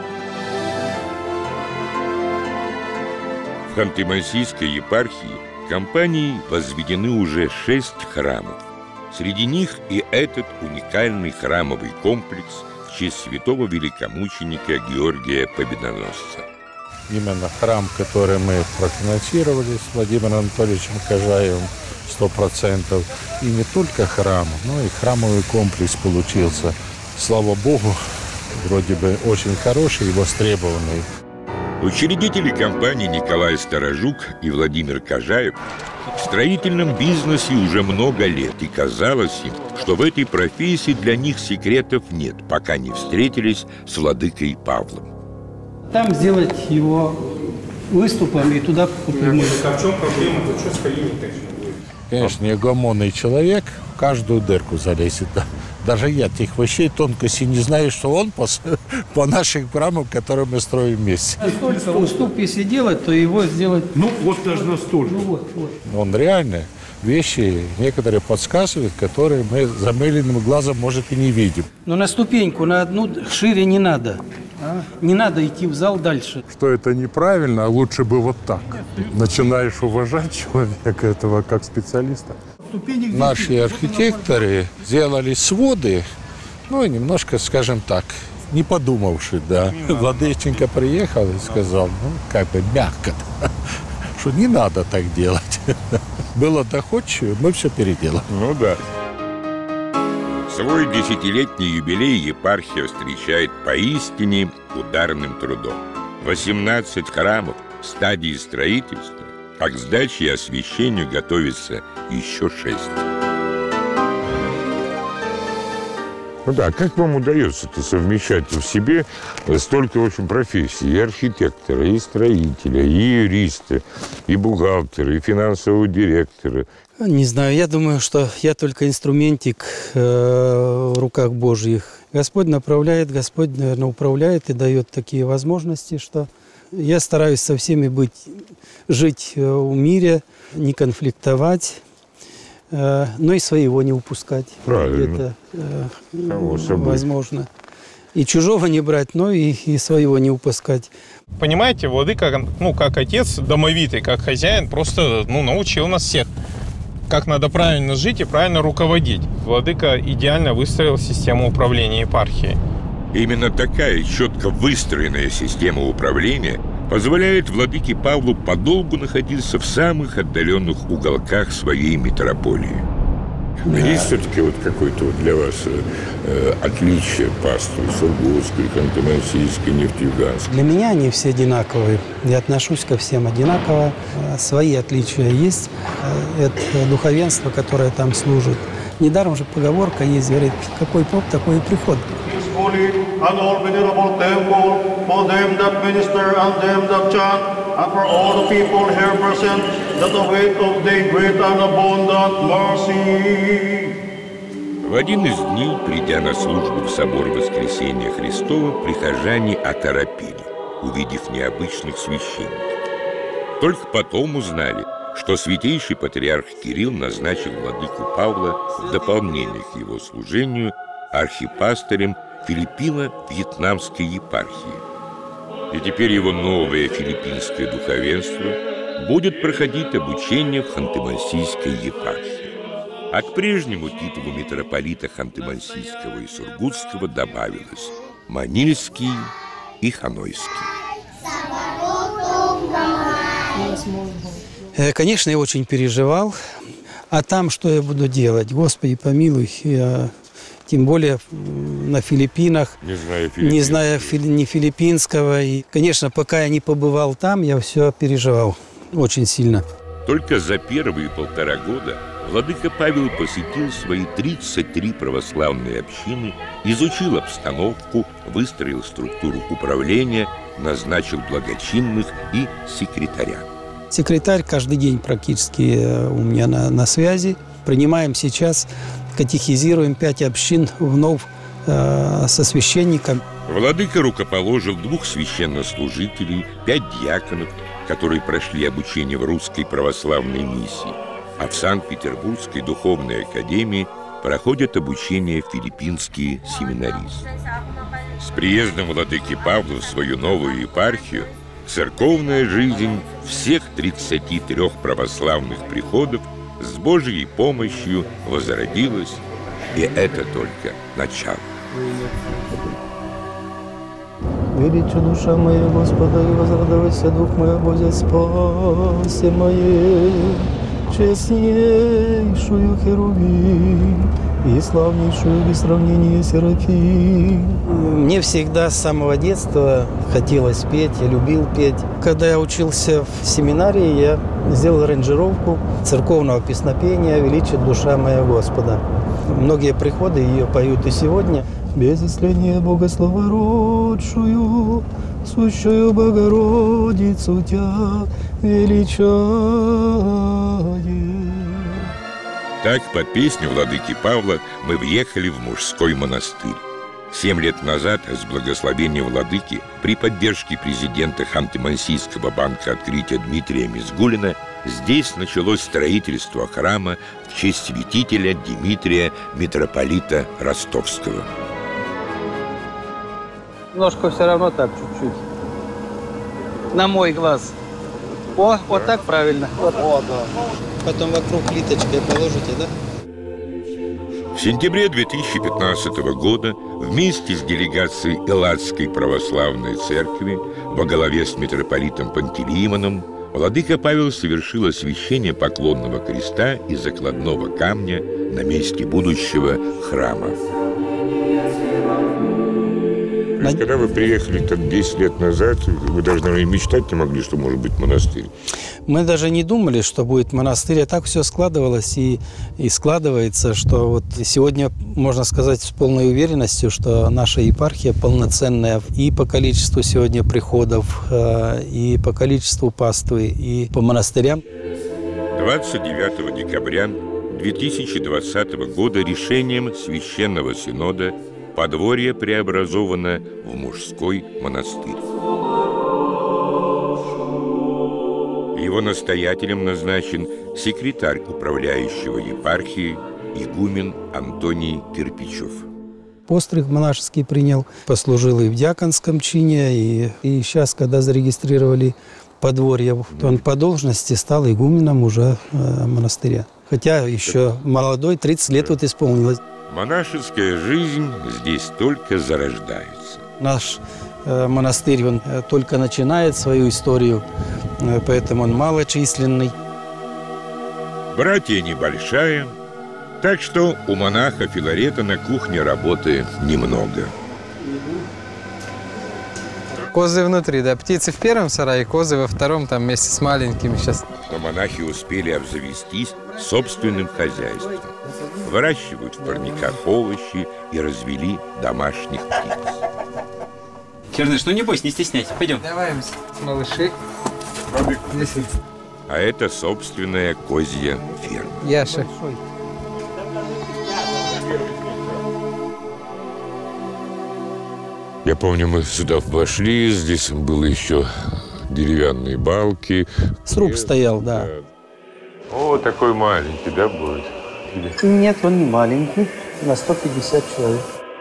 В Ханты-Мансийской епархии компанией возведены уже шесть храмов. Среди них и этот уникальный храмовый комплекс в честь святого великомученика Георгия Победоносца. Именно храм, который мы профинансировали с Владимиром Анатольевичем Кожаевым, сто процентов. И не только храм, но и храмовый комплекс получился. Слава Богу, вроде бы очень хороший и востребованный. Учредители компании Николай Сторожук и Владимир Кожаев в строительном бизнесе уже много лет, и казалось им, что в этой профессии для них секретов нет, пока не встретились с владыкой Павлом. Там сделать его выступом и туда прямой. А в чем проблема? Ты что с колени? Конечно, неугомонный человек в каждую дырку залезет. Даже я тех вещей тонкостей не знаю, что он по, по нашим храмам, которые мы строим вместе. Только уступ, если делать, то его сделать... Ну, вот даже настолько. Ну, вот, вот. Он реально вещи некоторые подсказывает, которые мы замыленным глазом, может, и не видим. Но на ступеньку, на одну шире не надо. А? Не надо идти в зал дальше. Что это неправильно, а лучше бы вот так. Начинаешь уважать человека этого как специалиста. Наши архитекторы сделали своды, ну, немножко, скажем так, не подумавши, да. Владыченко приехал и сказал, ну, как бы мягко, что не надо так делать. Было доходчиво, мы все переделали. Ну да. Свой десятилетний юбилей епархия встречает поистине ударным трудом. восемнадцать храмов в стадии строительства, а к сдаче и освящению готовится еще шесть. Ну да, как вам удается-то совмещать в себе столько очень профессий? И архитектора, и строителя, и юриста, и бухгалтера, и финансового директора. Не знаю, я думаю, что я только инструментик э, в руках Божьих. Господь направляет, Господь, наверное, управляет и дает такие возможности, что я стараюсь со всеми быть, жить в мире, не конфликтовать, э, но и своего не упускать. Правильно. Э, возможно. И чужого не брать, но и, и своего не упускать. Понимаете, владыка, ну, как отец домовитый, как хозяин, просто, ну, научил нас всех, как надо правильно жить и правильно руководить. Владыка идеально выстроил систему управления епархией. Именно такая четко выстроенная система управления позволяет владыке Павлу подолгу находиться в самых отдаленных уголках своей митрополии. Да. Есть все-таки вот какое-то вот для вас э, отличие паствы Сургутской, Ханты-Мансийской, Нефтеюганской? Для меня они все одинаковые. Я отношусь ко всем одинаково. Свои отличия есть. Это духовенство, которое там служит. Недаром же поговорка есть, говорит, какой поп, такой и приход. And all venerable temple, for them that minister and them that chant, and for all the people here present, that await of thy great and abundant mercy. В один из дней, придя на службу в собор Воскресения Христова, прихожане оторопели, увидев необычных священников. Только потом узнали, что святейший патриарх Кирилл назначил владыку Павла в дополнение к его служению архипастырем Филиппино-Вьетнамской епархии. И теперь его новое филиппинское духовенство будет проходить обучение в Ханты-Мансийской епархии. А к прежнему титулу митрополита Ханты-Мансийского и Сургутского добавилось Манильский и Ханойский. Конечно, я очень переживал. А там что я буду делать? Господи, помилуй, я... тем более на Филиппинах, не зная, не зная ни филиппинского. И, конечно, пока я не побывал там, я все переживал очень сильно. Только за первые полтора года владыка Павел посетил свои тридцать три православные общины, изучил обстановку, выстроил структуру управления, назначил благочинных и секретаря. Секретарь каждый день практически у меня на, на связи. Принимаем сейчас, катехизируем пять общин вновь э, со священником. Владыка рукоположил двух священнослужителей, пять диаконов, которые прошли обучение в Русской православной миссии, а в Санкт-Петербургской духовной академии проходят обучение филиппинские семинаристы. С приездом владыки Павла в свою новую епархию церковная жизнь всех тридцати трёх православных приходов с Божьей помощью возродилась, и это только начало. Величу душа моя Господа, и возрадовайся дух мой, Боже, спаси моей, честнейшую херувим и славнейшую без сравнения серафим. Мне всегда с самого детства хотелось петь, я любил петь. Когда я учился в семинарии, я сделал аранжировку церковного песнопения «Величит душа моя Господа». Многие приходы ее поют и сегодня. Без исследия Богослова родшую, сущую Богородицу Тя величаем. Так, под песню владыки Павла мы въехали в мужской монастырь. Семь лет назад, с благословения владыки, при поддержке президента Ханты-Мансийского банка открытия Дмитрия Мизгулина, здесь началось строительство храма в честь святителя Дмитрия, митрополита Ростовского. Ножку все равно так, чуть-чуть. На мой глаз. О, вот так правильно. О, да. Потом вокруг плиточкой положите, да? В сентябре две тысячи пятнадцатого года вместе с делегацией Элладской православной церкви во главе с митрополитом Пантелеимоном владыка Павел совершил освящение поклонного креста и закладного камня на месте будущего храма. То есть, когда вы приехали так десять лет назад, вы даже, наверное, мечтать не могли, что может быть монастырь. Мы даже не думали, что будет монастырь, а так все складывалось и, и складывается, что вот сегодня можно сказать с полной уверенностью, что наша епархия полноценная и по количеству сегодня приходов, и по количеству паствы, и по монастырям. двадцать девятого декабря две тысячи двадцатого года решением Священного Синода подворье преобразовано в мужской монастырь. Его настоятелем назначен секретарь управляющего епархией игумен Антоний Кирпичев. Постриг монашеский принял, послужил и в диаконском чине, и, и сейчас, когда зарегистрировали подворье, то он по должности стал игуменом уже э, монастыря. Хотя еще молодой, тридцать лет вот исполнилось. Монашеская жизнь здесь только зарождается. Наш э, монастырь, он э, только начинает свою историю, э, поэтому он малочисленный. Братья небольшая, так что у монаха Филарета на кухне работы немного. Козы внутри, да. Птицы в первом сарае, козы во втором, там вместе с маленькими сейчас. Но монахи успели обзавестись собственным хозяйством. Выращивают в парниках овощи и развели домашних птиц. Черныш, ну не бойся, не стесняйся. Пойдем. Давай, малыши. А это собственная козья ферма. Яша. Я помню, мы сюда вошли, здесь было еще деревянные балки. Сруб стоял, да. О, такой маленький, да, будет? Нет, он не маленький, на сто пятьдесят человек.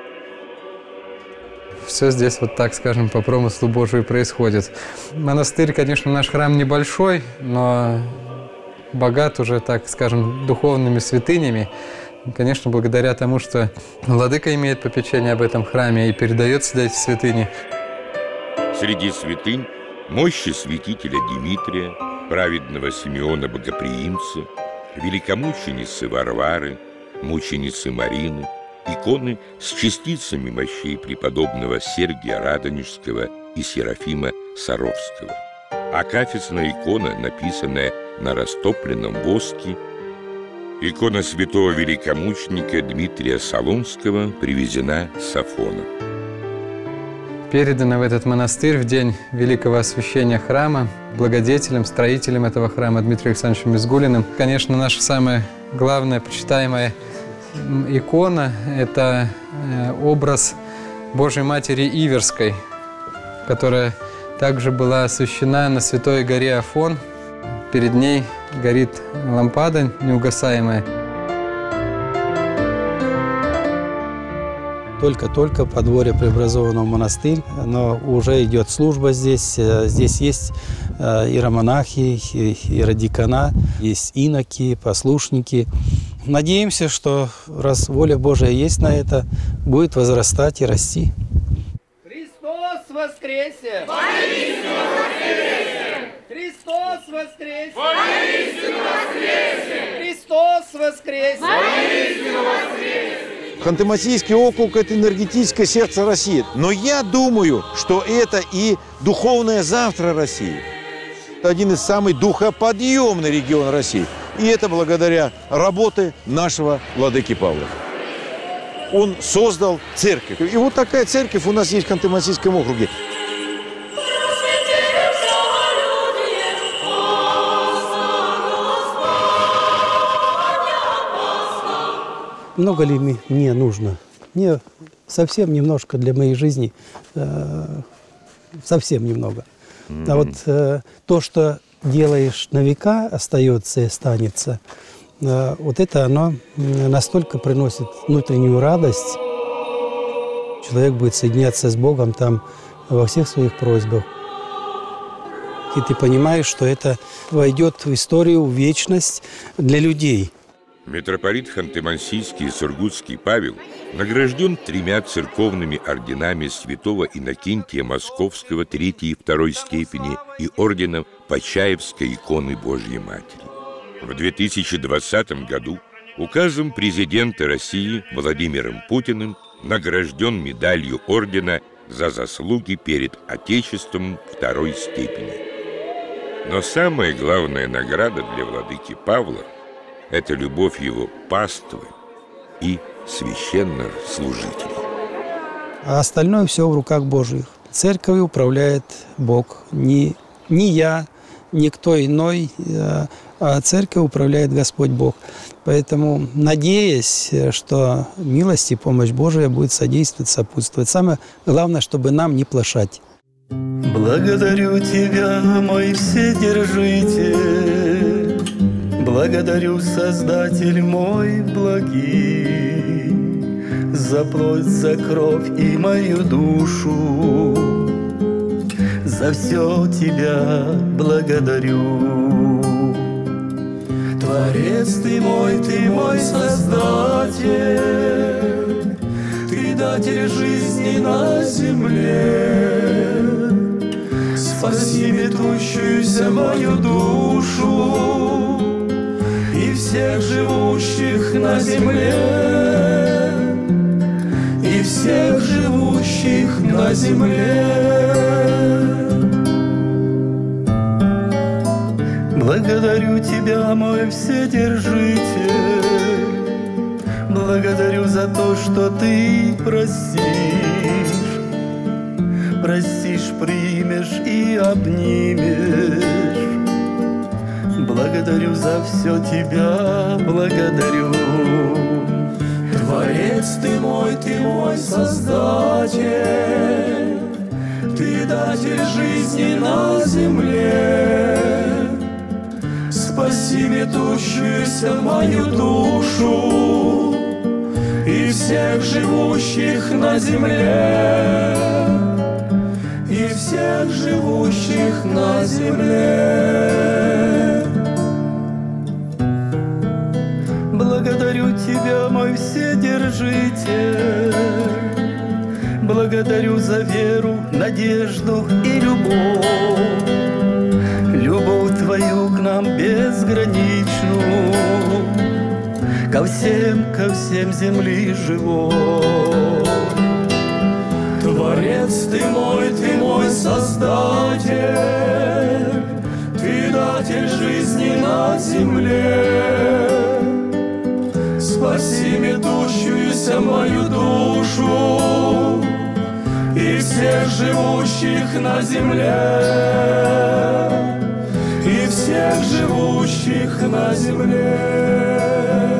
Все здесь вот так, скажем, по промыслу Божию происходит. Монастырь, конечно, наш храм небольшой, но богат уже, так скажем, духовными святынями. Конечно, благодаря тому, что владыка имеет попечение об этом храме и передает сюда эти святыни. Среди святынь мощи святителя Дмитрия, праведного Симеона Богоприимца, великомученицы Варвары, мученицы Марины, иконы с частицами мощей преподобного Сергия Радонежского и Серафима Саровского. Акафистная икона, написанная на растопленном воске, икона святого великомученика Дмитрия Солунского, привезена с Афона. Передана в этот монастырь в день великого освящения храма благодетелем, строителем этого храма Дмитрием Александровичем Изгулиным. Конечно, наша самая главная, почитаемая икона – это образ Божьей Матери Иверской, которая также была освящена на Святой горе Афон. Перед ней горит лампада неугасаемая. Только-только по дворе преобразован монастырь, но уже идет служба здесь. Здесь есть иеромонахи, иеродиакона, есть иноки, послушники. Надеемся, что раз воля Божия есть на это, будет возрастать и расти. Христос воскресе! Воистину воскресе! Христос воскресе! Воистину воскресе! Христос воскресе! Воистину воскресе! Ханты-Мансийский округ – это энергетическое сердце России. Но я думаю, что это и духовное завтра России. Это один из самых духоподъемных регионов России. И это благодаря работе нашего владыки Павла. Он создал церковь. И вот такая церковь у нас есть в Ханты-Мансийском округе. Много ли мне нужно? Мне совсем немножко для моей жизни, э, совсем немного. Mm-hmm. А вот э, то, что делаешь на века, остается и останется, э, вот это оно настолько приносит внутреннюю радость. Человек будет соединяться с Богом там во всех своих просьбах. И ты понимаешь, что это войдет в историю, в вечность для людей. Митрополит Ханты-Мансийский и Сургутский Павел награжден тремя церковными орденами святого Иннокентия Московского третьей и второй степени и орденом Почаевской иконы Божьей Матери. В две тысячи двадцатом году указом президента России Владимиром Путиным награжден медалью ордена за заслуги перед Отечеством второй степени. Но самая главная награда для владыки Павла – это любовь его паствы и священнослужителей. А остальное все в руках Божьих. Церковью управляет Бог. Не, не я, не кто иной, а церковью управляет Господь Бог. Поэтому, надеясь, что милость и помощь Божия будет содействовать, сопутствовать. Самое главное, чтобы нам не плашать. Благодарю Тебя, мой Вседержитель, благодарю, Создатель мой благий, за плоть, за кровь и мою душу, за все Тебя благодарю. Творец Ты мой, Ты мой Создатель, Ты датель жизни на земле, спаси метущуюся мою душу и всех живущих на земле, и всех живущих на земле. Благодарю Тебя, мой Вседержитель, благодарю за то, что Ты простишь, простишь, примешь и обнимешь. Благодарю за все Тебя, благодарю. Творец Ты мой, Ты мой Создатель, Ты датель жизни на земле, спаси метущуюся мою душу и всех живущих на земле, и всех живущих на земле. Благодарю Тебя, мой Вседержитель, благодарю за веру, надежду и любовь, любовь Твою к нам безграничную, ко всем, ко всем земли живой. Творец ты мой, ты мой Создатель, ты датель жизни на земле. Спаси метущуюся мою душу и всех живущих на земле, и всех живущих на земле.